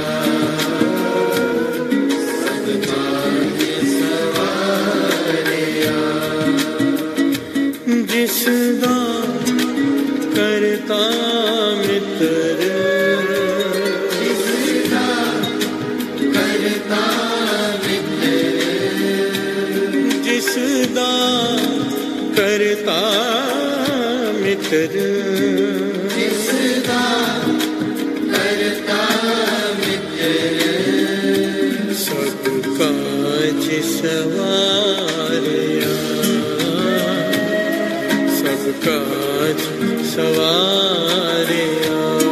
सब काज सवारिया, जिसदा करता मित्र, जिसदा करता मित्र, मित्र जिसका करता मित्र सब काज सवारिया सब काज सवारिया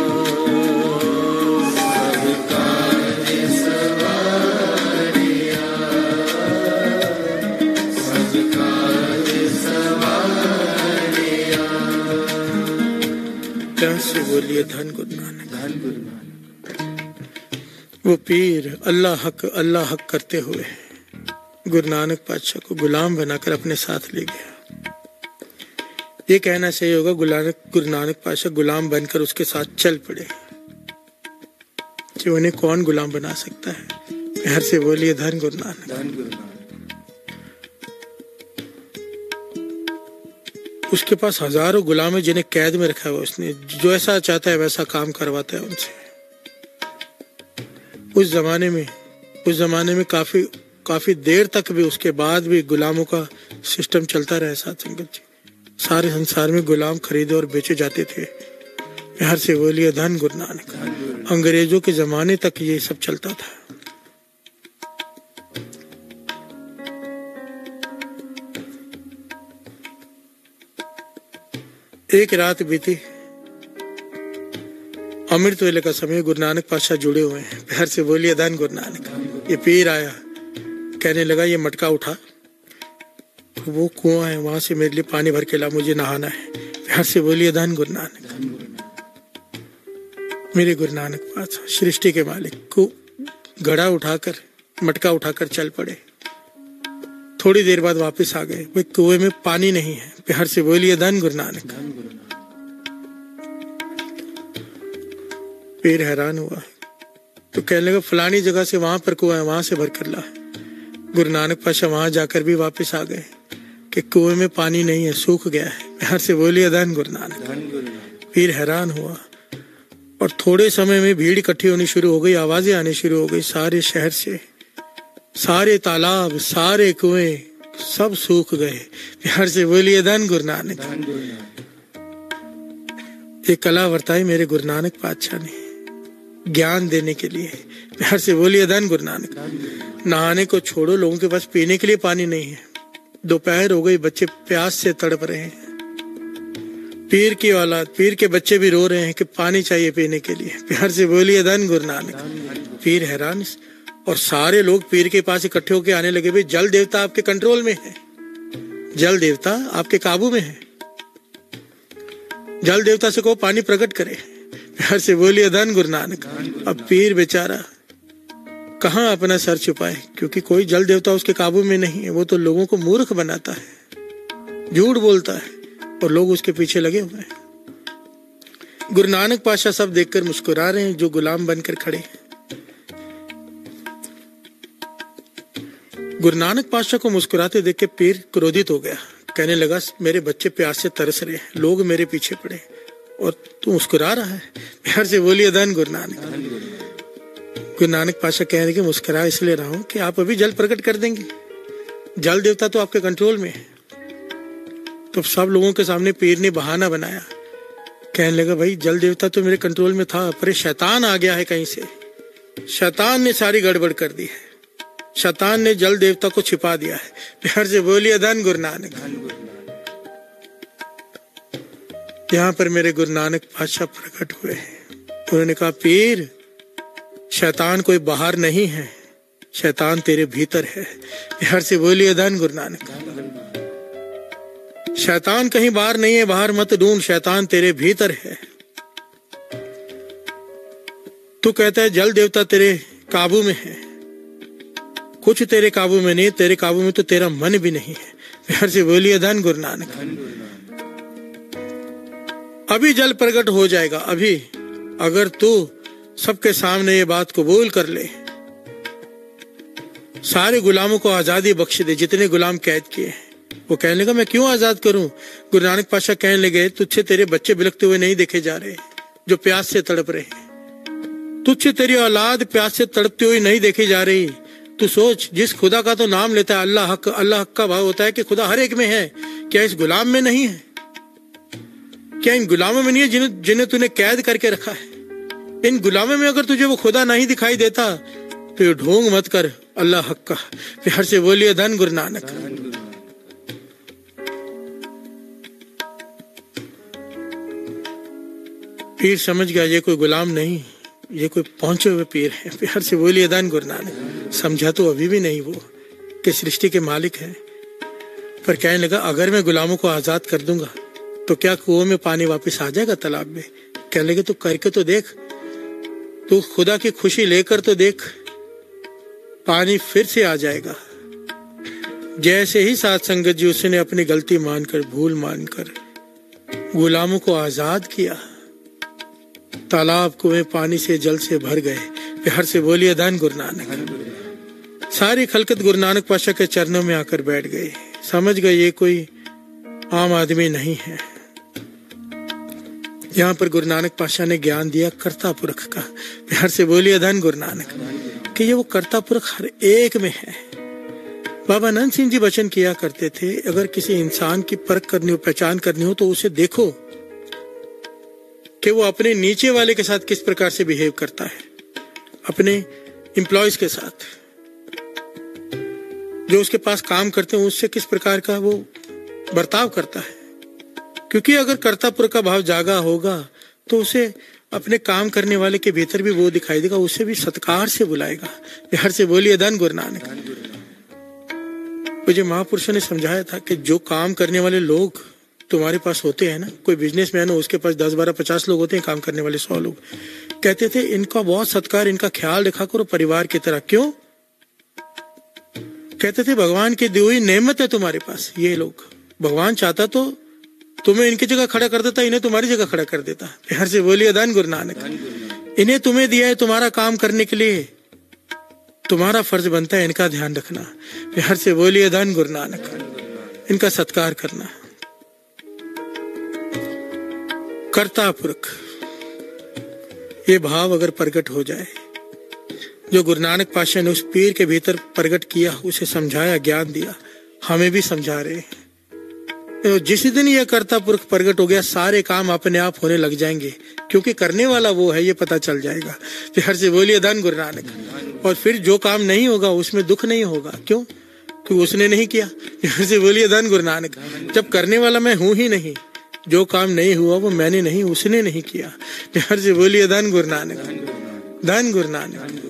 से बोलिए धन गुरु नानक। धन गुरु नानक। वो पीर अल्लाह हक अल्लाह हक करते हुए गुरु नानक पातशाह को गुलाम बनाकर अपने साथ ले गया। ये कहना सही होगा गुरु नानक गुरु नानक पातशाह गुलाम बनकर उसके साथ चल पड़े कि उन्हें कौन गुलाम बना सकता है। हर से बोलिए धन गुरु नानक। धन गुरु नानक। उसके पास हजारों गुलाम है जिन्हें कैद में रखा हुआ उसने, जो ऐसा चाहता है वैसा काम करवाता है उनसे। उस जमाने में उस जमाने में काफी काफी देर तक भी उसके बाद भी गुलामों का सिस्टम चलता रहा। साथ संगत जी सारे संसार में गुलाम खरीदे और बेचे जाते थे। हर से बोलिए धन गुरु नानक। अंग्रेजों के जमाने तक ये सब चलता था। एक रात बीती, अमृत वेले का समय, गुरु नानक पातशाह जुड़े हुए हैं। हर से बोलिए धन गुरु नानक। ये पीर आया, कहने लगा ये मटका उठा, तो वो कुआं है वहां से मेरे लिए पानी भर के ला, मुझे नहाना है। हर से बोलिए धन गुरु नानक। मेरे गुरु नानक पातशाह सृष्टि के मालिक को घड़ा उठाकर मटका उठाकर चल पड़े। थोड़ी देर बाद वापस आ गए, भाई कुएं में पानी नहीं है। हर से बोलिए धन गुरु नानक। पीर हैरान हुआ तो कहने लगा फलानी जगह से वहां पर कुआं है, वहां से भर कर ला। गुरु नानक पातशाह वहां जाकर भी वापस आ गए कि कुएं में पानी नहीं है, सूख गया है। हर से बोलिए धन गुरु नानक। पीर हैरान हुआ और थोड़े समय में भीड़ इकट्ठी होनी शुरू हो गई, आवाजें आनी शुरू हो गई सारे शहर से। सारे तालाब, सारे कुएं सब सूख गए। हर से बोलिए धन गुरु नानक। ये कला वर्ताई मेरे गुरु नानक पातशाह ने ज्ञान देने के लिए। हर से बोलिए धन गुरु नानक। नहाने को छोड़ो, लोगों के पास पीने के लिए पानी नहीं है। दोपहर हो गई, बच्चे प्यास से तड़प रहे हैं। पीर की औलाद, पीर के बच्चे भी रो रहे हैं कि पानी चाहिए पीने के लिए। हर से बोलिए धन गुरु नानक। पीर हैरान और सारे लोग पीर के पास इकट्ठे होकर आने लगे, भाई जल देवता आपके कंट्रोल में है, जल देवता आपके काबू में है, जल देवता से कहो पानी प्रकट करे। हर से बोलिए धन गुरु नानक। अब पीर बेचारा कहाँ अपना सर छुपाए, क्योंकि कोई जल देवता उसके काबू में नहीं है। वो तो लोगों को मूर्ख बनाता है, झूठ बोलता है और लोग उसके पीछे लगे हुए हैं। गुरु नानक पातशाह सब देखकर मुस्कुरा रहे हैं जो गुलाम बनकर खड़े हैं। गुरु नानक पातशाह को मुस्कुराते देख के पीर क्रोधित हो गया, कहने लगा मेरे बच्चे प्यास से तरस रहे हैं, लोग मेरे पीछे पड़े और तू मुस्कुरा रहा है। प्यार से बोलिए धन गुरु नानक। गुरु नानक पातशाह कह रहे कि मुस्कुरा इसलिए रहा हूं कि आप अभी जल प्रकट कर देंगे, जल देवता तो आपके कंट्रोल में है। तो सब लोगों के सामने पीर ने बहाना बनाया, कहने लगा भाई जल देवता तो मेरे कंट्रोल में था, पर शैतान आ गया है कहीं से, शैतान ने सारी गड़बड़ कर दी है, शैतान ने जल देवता को छिपा दिया है। प्यार से बोलिए धन गुरु नानक। यहाँ पर मेरे गुरु नानक पातशाह प्रकट हुए हैं। उन्होंने कहा पीर शैतान कोई बाहर नहीं है, शैतान तेरे भीतर है। प्यार से बोलिए धन गुरु नानक। शैतान कहीं बाहर नहीं है, बाहर मत ढूंढ, शैतान तेरे भीतर है। तू कहता है जल देवता तेरे काबू में है, कुछ तेरे काबू में नहीं, तेरे काबू में तो तेरा मन भी नहीं है। प्यार से बोलिए धन गुरु नानक। अभी जल प्रकट हो जाएगा, अभी अगर तू सबके सामने ये बात कबूल कर ले, सारे गुलामों को आजादी बख्श दे, जितने गुलाम कैद किए हैं। वो कहने लगा मैं क्यों आजाद करूं? गुरु नानक पातशाह कहने लगे तुझसे तेरे बच्चे बिलखते हुए नहीं देखे जा रहे जो प्यास से तड़प रहे हैं, तुझसे तेरी औलाद प्यास से तड़पती हुई नहीं देखी जा रही। तू सोच, जिस खुदा का तो नाम लेता है अल्लाह हक, अल्लाह हक का भाव होता है कि खुदा हर एक में है, क्या इस गुलाम में नहीं है? क्या इन गुलामों में नहीं है जिन्हें जिन्हें तूने कैद करके रखा है? इन गुलामों में अगर तुझे वो खुदा नहीं दिखाई देता तो ढोंग मत कर, अल्लाह हक का। प्यार से बोलिए धन गुरु नानक। पीर समझ गया ये कोई गुलाम नहीं, ये कोई पहुंचे हुए पीर है। प्यार से बोलिए धन गुरु नानक। समझा तो अभी भी नहीं वो कि सृष्टि के मालिक है, पर कहने लगा अगर मैं गुलामों को आजाद कर दूंगा तो क्या कुओं में पानी वापस आ जाएगा तालाब में? कहने लगे तो करके तो देख, तू खुदा की खुशी लेकर तो देख, पानी फिर से आ जाएगा। जैसे ही साथ संगत जी उसने अपनी गलती मानकर, भूल मानकर गुलामों को आजाद किया, तालाब कुएं पानी से जल से भर गए। प्यार से बोलिए धन गुरु नानक। सारी खलकत गुरु नानक पातशाह के चरणों में आकर बैठ गए। समझ गए ये कोई आम आदमी नहीं है। यहाँ पर गुरु नानक पातशाह ने ज्ञान दिया कर्ता पुरख का। प्यार से बोलिए धन गुरु नानक कि ये वो कर्ता पुरख हर एक में है। बाबा नंद सिंह जी वचन किया करते थे, अगर किसी इंसान की परख करनी हो, पहचान करनी हो, तो उसे देखो कि वो अपने नीचे वाले के साथ किस प्रकार से बिहेव करता है, अपने एम्प्लॉयज के साथ, जो उसके पास काम करते हैं उससे किस प्रकार का वो बर्ताव करता है। क्योंकि अगर कर्तापुर का भाव जागा होगा तो उसे अपने काम करने वाले के भीतर भी वो दिखाई देगा, उसे भी सत्कार से बुलाएगा। हर से बोलिए धन गुरु नानक। मुझे महापुरुषों ने समझाया था कि जो काम करने वाले लोग तुम्हारे पास होते हैं ना, कोई बिजनेसमैन हो उसके पास दस बारह पचास लोग होते हैं, काम करने वाले सौ लोग, कहते थे इनका बहुत सत्कार, इनका ख्याल रखा करो परिवार की तरह। क्यों? कहते थे भगवान की दी हुई नेमत है तुम्हारे पास। ये लोग, भगवान चाहता तो तुम्हें इनकी जगह खड़ा कर देता, इन्हें तुम्हारी जगह खड़ा कर देता। प्यार से बोलिए धन गुरु नानक। इन्हें तुम्हें दिया है तुम्हारा काम करने के लिए, तुम्हारा फर्ज बनता है इनका ध्यान रखना। प्यार से बोलिए धन गुरु नानक। इनका सत्कार करना। कर्ता पुरख, ये भाव अगर प्रकट हो जाए, जो गुरु नानक पातशाह ने उस पीर के भीतर प्रकट किया, उसे समझाया, ज्ञान दिया, हमें भी समझा रहे हैं। तो जिस दिन ये कर्ता पुरख प्रकट हो गया, सारे काम अपने आप होने लग जाएंगे, क्योंकि करने वाला वो है, ये पता चल जाएगा। प्यार से बोलिए धन गुरु नानक। और फिर जो काम नहीं होगा उसमें दुख नहीं होगा। क्यों? क्योंकि उसने नहीं किया। प्यार से बोलिए धन गुरु नानक। जब करने वाला मैं हूं ही नहीं, जो काम नहीं हुआ वो मैंने नहीं, उसने नहीं किया। प्यार से बोलिए धन गुरु नानक। धन गुरु नानक।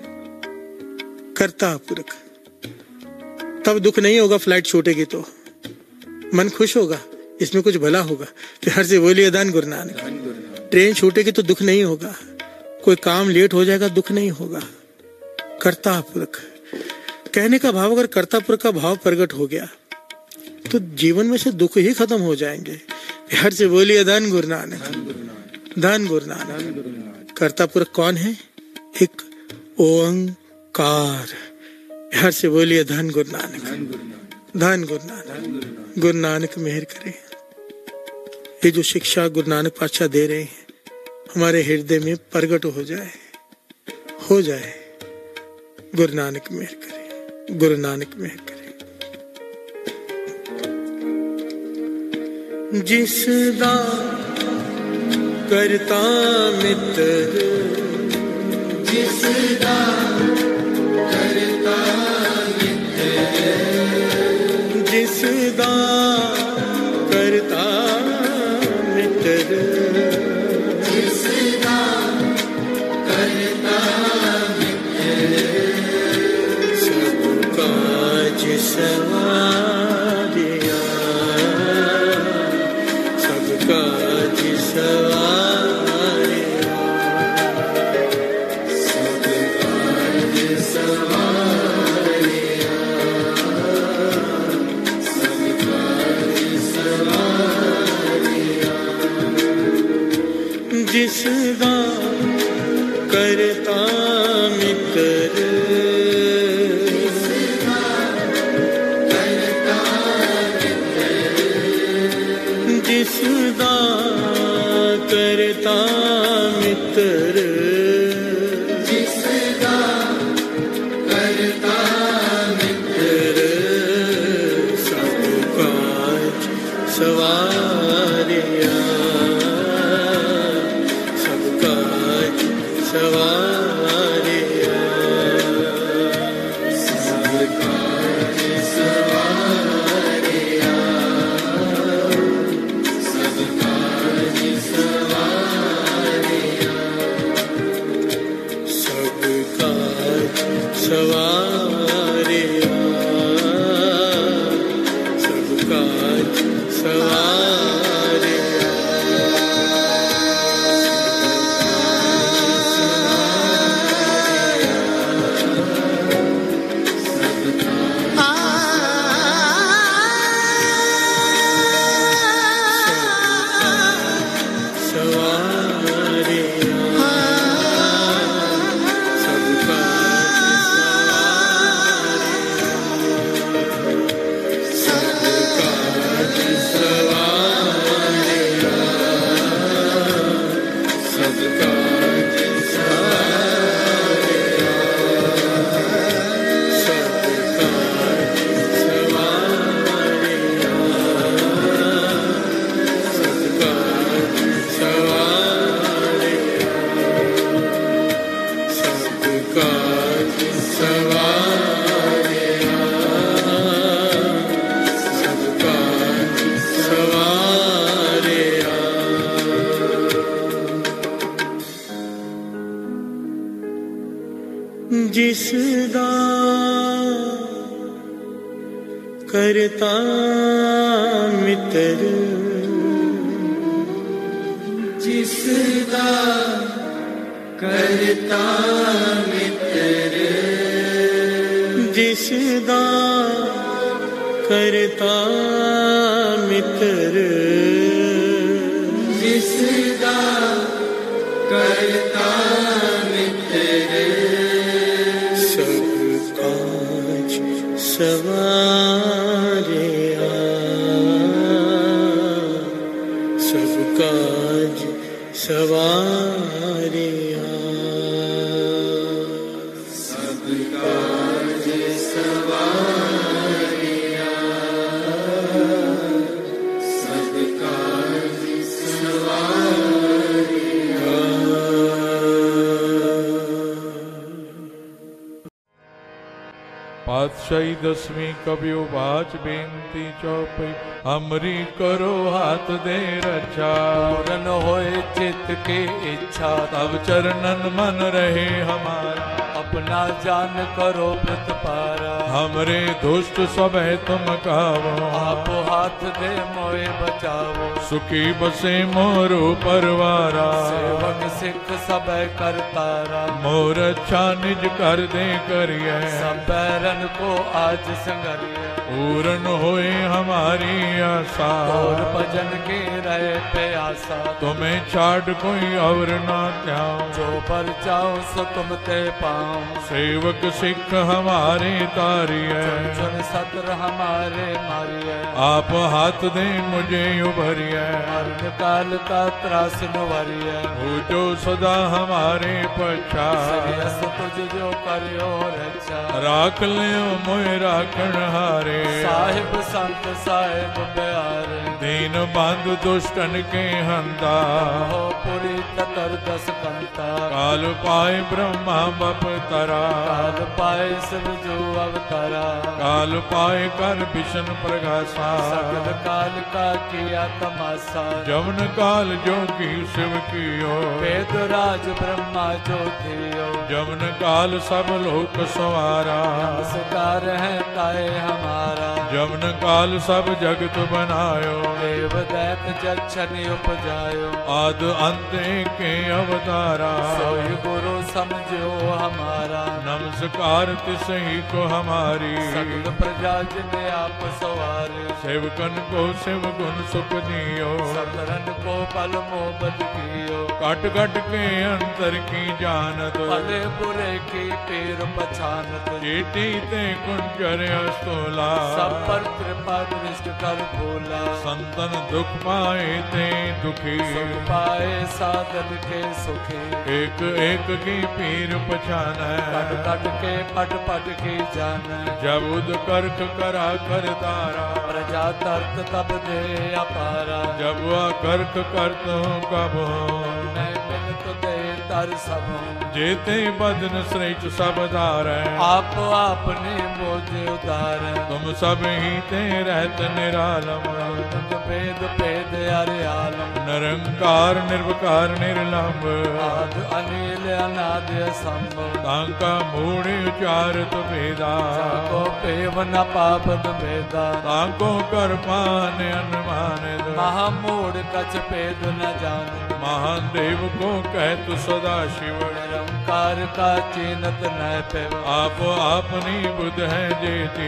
कर्ता पुरख। तब दुख नहीं होगा, फ्लाइट छूटेगी तो मन खुश होगा, इसमें कुछ भला होगा। प्यार से बोलिए धन गुरु नानक। ट्रेन छूटेगी तो दुख नहीं होगा, कोई काम लेट हो जाएगा, दुख नहीं होगा। कर्ता पुरख कहने का भाव, अगर कर्ता पुरख का भाव प्रकट हो गया तो जीवन में से दुख ही खत्म हो जाएंगे। प्यार से बोलिए धन गुरु नानक। धन गुरु नानक। कर्ता पुरख कौन है? एक ओंकार। प्यार से बोलिए धन गुरु नानक। धन गुरु नानक। गुरु नानक मेहर करे। ये जो शिक्षा गुरु नानक पातशाह दे रहे हैं हमारे हृदय में प्रकट हो जाए, हो जाए। गुरु नानक मेहर करे। गुरु नानक मेहर करे। जिसदा करता मित्र, जिसदा करता मित्र, जिसदा करता मित्र, जिसदा करता मित्र, सब काज सवारिया, सब काज सवारिया, सब काज सवारिया, सब काज सवारिया। जिसदा करता मित्र, जिसदा करता मित्र, जिसदा करता मित्र, सब काज सवारिया। जिसदा करता मित्र, जिसदा करता मित्र, जिसदा करता मित्र, जिसदा करता मित्र, सब काज सवारिया, सब काज सवारिया, सब काज सवारिया, सब काज सवारिया। पातशाही दसवीं कबियो बाच बेनती चौपई, हमरी करो हाथ दे रक्षा। पूरन होए चित्त के इच्छा, तब चरणन मन रहे हमारा। अपना जान करो प्रतिपारा, हमरे दुष्ट सब है तुम कावो। आप हाथ दे मोए बचावो, सुखी बसे मोरो परवारा। सेवक सिख सब करतारा, मोर अच्छा निज कर दे करिए। सब बैरन को आज संगरिए, पूरन होए हमारी आशा। और भजन के रहे प्यासा, तुम्हें छाड़ कोई और ना त्याओ। जो पर जाओ सो तुम ते पाओ, सेवक सिख हमारे तारिए। चुन सत्र हमारे मारिए, आप हाथ दे मुझे उभरिए। मरण काल का त्रास नुवरिए, हो जो सदा हमारे पछा। श्रेयस तुझ जो करियो रक्षा, राख लियो मोए राखण हारे। साहिब संत साहिब प्यारे, दीन बंधु दुष्टन के हंता। हो पुरी ततर दस कंता, काल पाए ब्रह्मा बप तरा। काल पाए शिव जो अवतारा, काल पाए कर विष्णु प्रगासा। सगल काल का किया तमाशा, जवन काल जो की शिव कियो। वेद राज ब्रह्मा जो थियो, जवन काल सब लोक सवारा। नमस्कार है ताए हमारा, जवन काल सब जगत बनायो। देव दैत जक्षण उपजायो, आद अंत के अवतारा। सोई गुरु समझो हमारा, नमस्कार तिसही को हमारी। सगल प्रजा जिने आप सवारे, सेवकन को शिव गुण सुख दियो। सतरन को पल मोहब्बत कियो, कट कट के अंतर की जानत। भले बुरे की पीर पछानत, चीटी ते कुंजर अस्तोला। सब पर कृपा दृष्ट कर भोला, संतन दुख पाए ते दुखी। सुख पाए साधन के सुखी, एक एक की पीर पछान। कट कट के पट पट की जान, जब उद कर्क करा कर तारा। प्रजा तर्क तब दे अपारा, जब वह कर्क करत हूँ कब हूँ। मैं मिलत दे तर सब जेते बदन श्रेष्ठ सब दार। आप आपने मोजे उदार, तुम सब ही ते रहत निरालम। भेद भेद अरे आलम, निरंकार निर्विकार निर्लंब। आद अनिल अनाद असंभव, तांका मूढ़ उचारत भेदा। ताको पेव न पापद भेदा, ताको कर पान अनुमान। महामूढ़ कछ भेद न जान, महादेव को कहत सदा शिव। निरंकार का चीनत न पेव, आप आपनी बुध है जेती।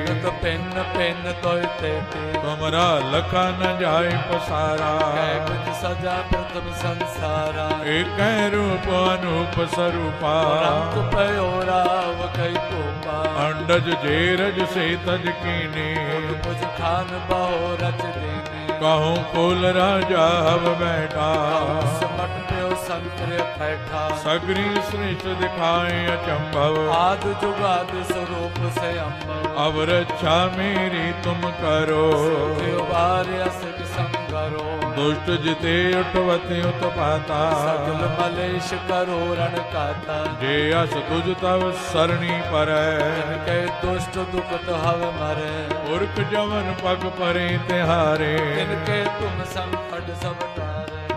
पिन पिन तोय तेती, तुमरा लखा न जाय पसारा। कुछ सजा प्रथम संसारा, एक रूप अनूप स्वरूपा। रंग पयोरा वकई कोपा, अंडज जेरज से तज कीने। कुछ खान बहो रच देने, कहूँ कुल राजा हव बैठा। समट प्यो संकर बैठा, सगरी श्रेष्ठ दिखाए अचंभव। आद जुगाद स्वरूप से अम्भव, अब रक्षा मेरी तुम करो। सिख संगरो, दुष्ट जिते उठवते उत्पाता। सगल मलेश करो रण काता, जे अस तुझ तव सरणी पर। के दुष्ट दुखत हव मरे, मूर्ख जवन पग परे तिहारे। तिनके तुम संकट सब टारे।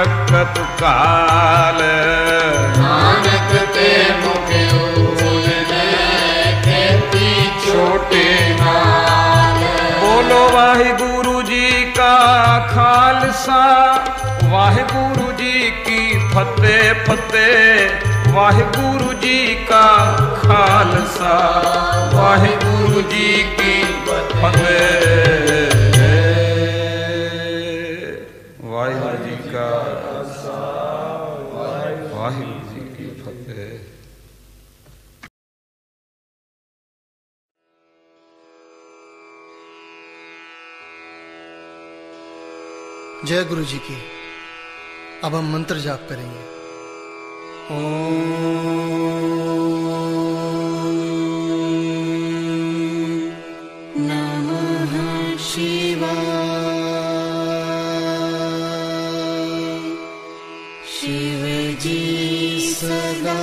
मशक्कत काल नानक ते मुख उजले खेती छोटे नाल। बोलो वाहिगुरु जी का खालसा वाहिगुरु जी की फतेह फतेह वाहिगुरु जी का खालसा वाहिगुरु जी की फतेह वाहिगुरु जी का वाहिगुरु जी की फतेह। जय गुरु जी की। अब हम मंत्र जाप करेंगे। नमः शिवाय शिव जी सदा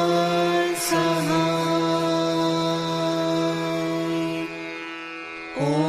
ओ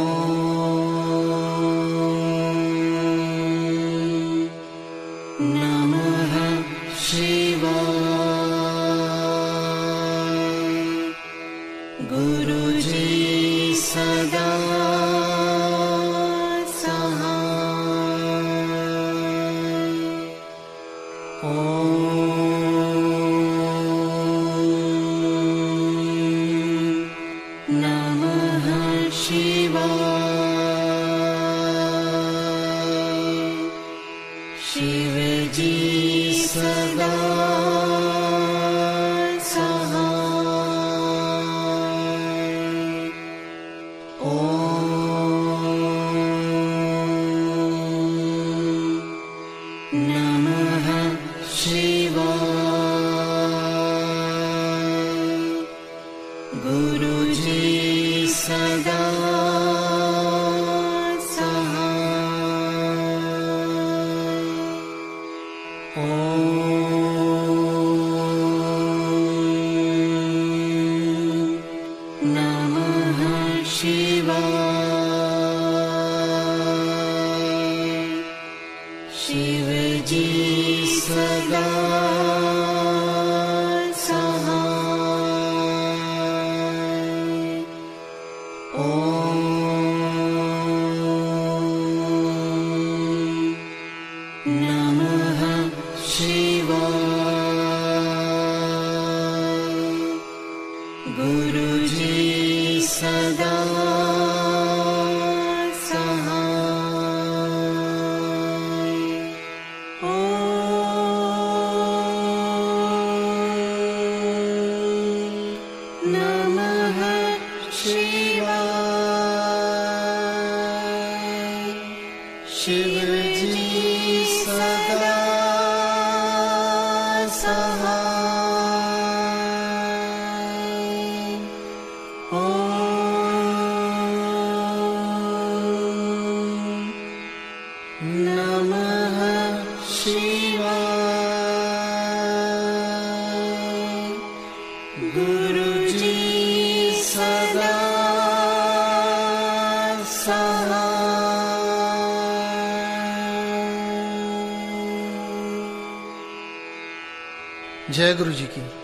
गुरु जी सदा सहाय। ओम नमः शिवाय। शिव जी सदा सहाय। ओम नमः शिवाय। गुरु जी सदा सहाय। जय गुरु जी की।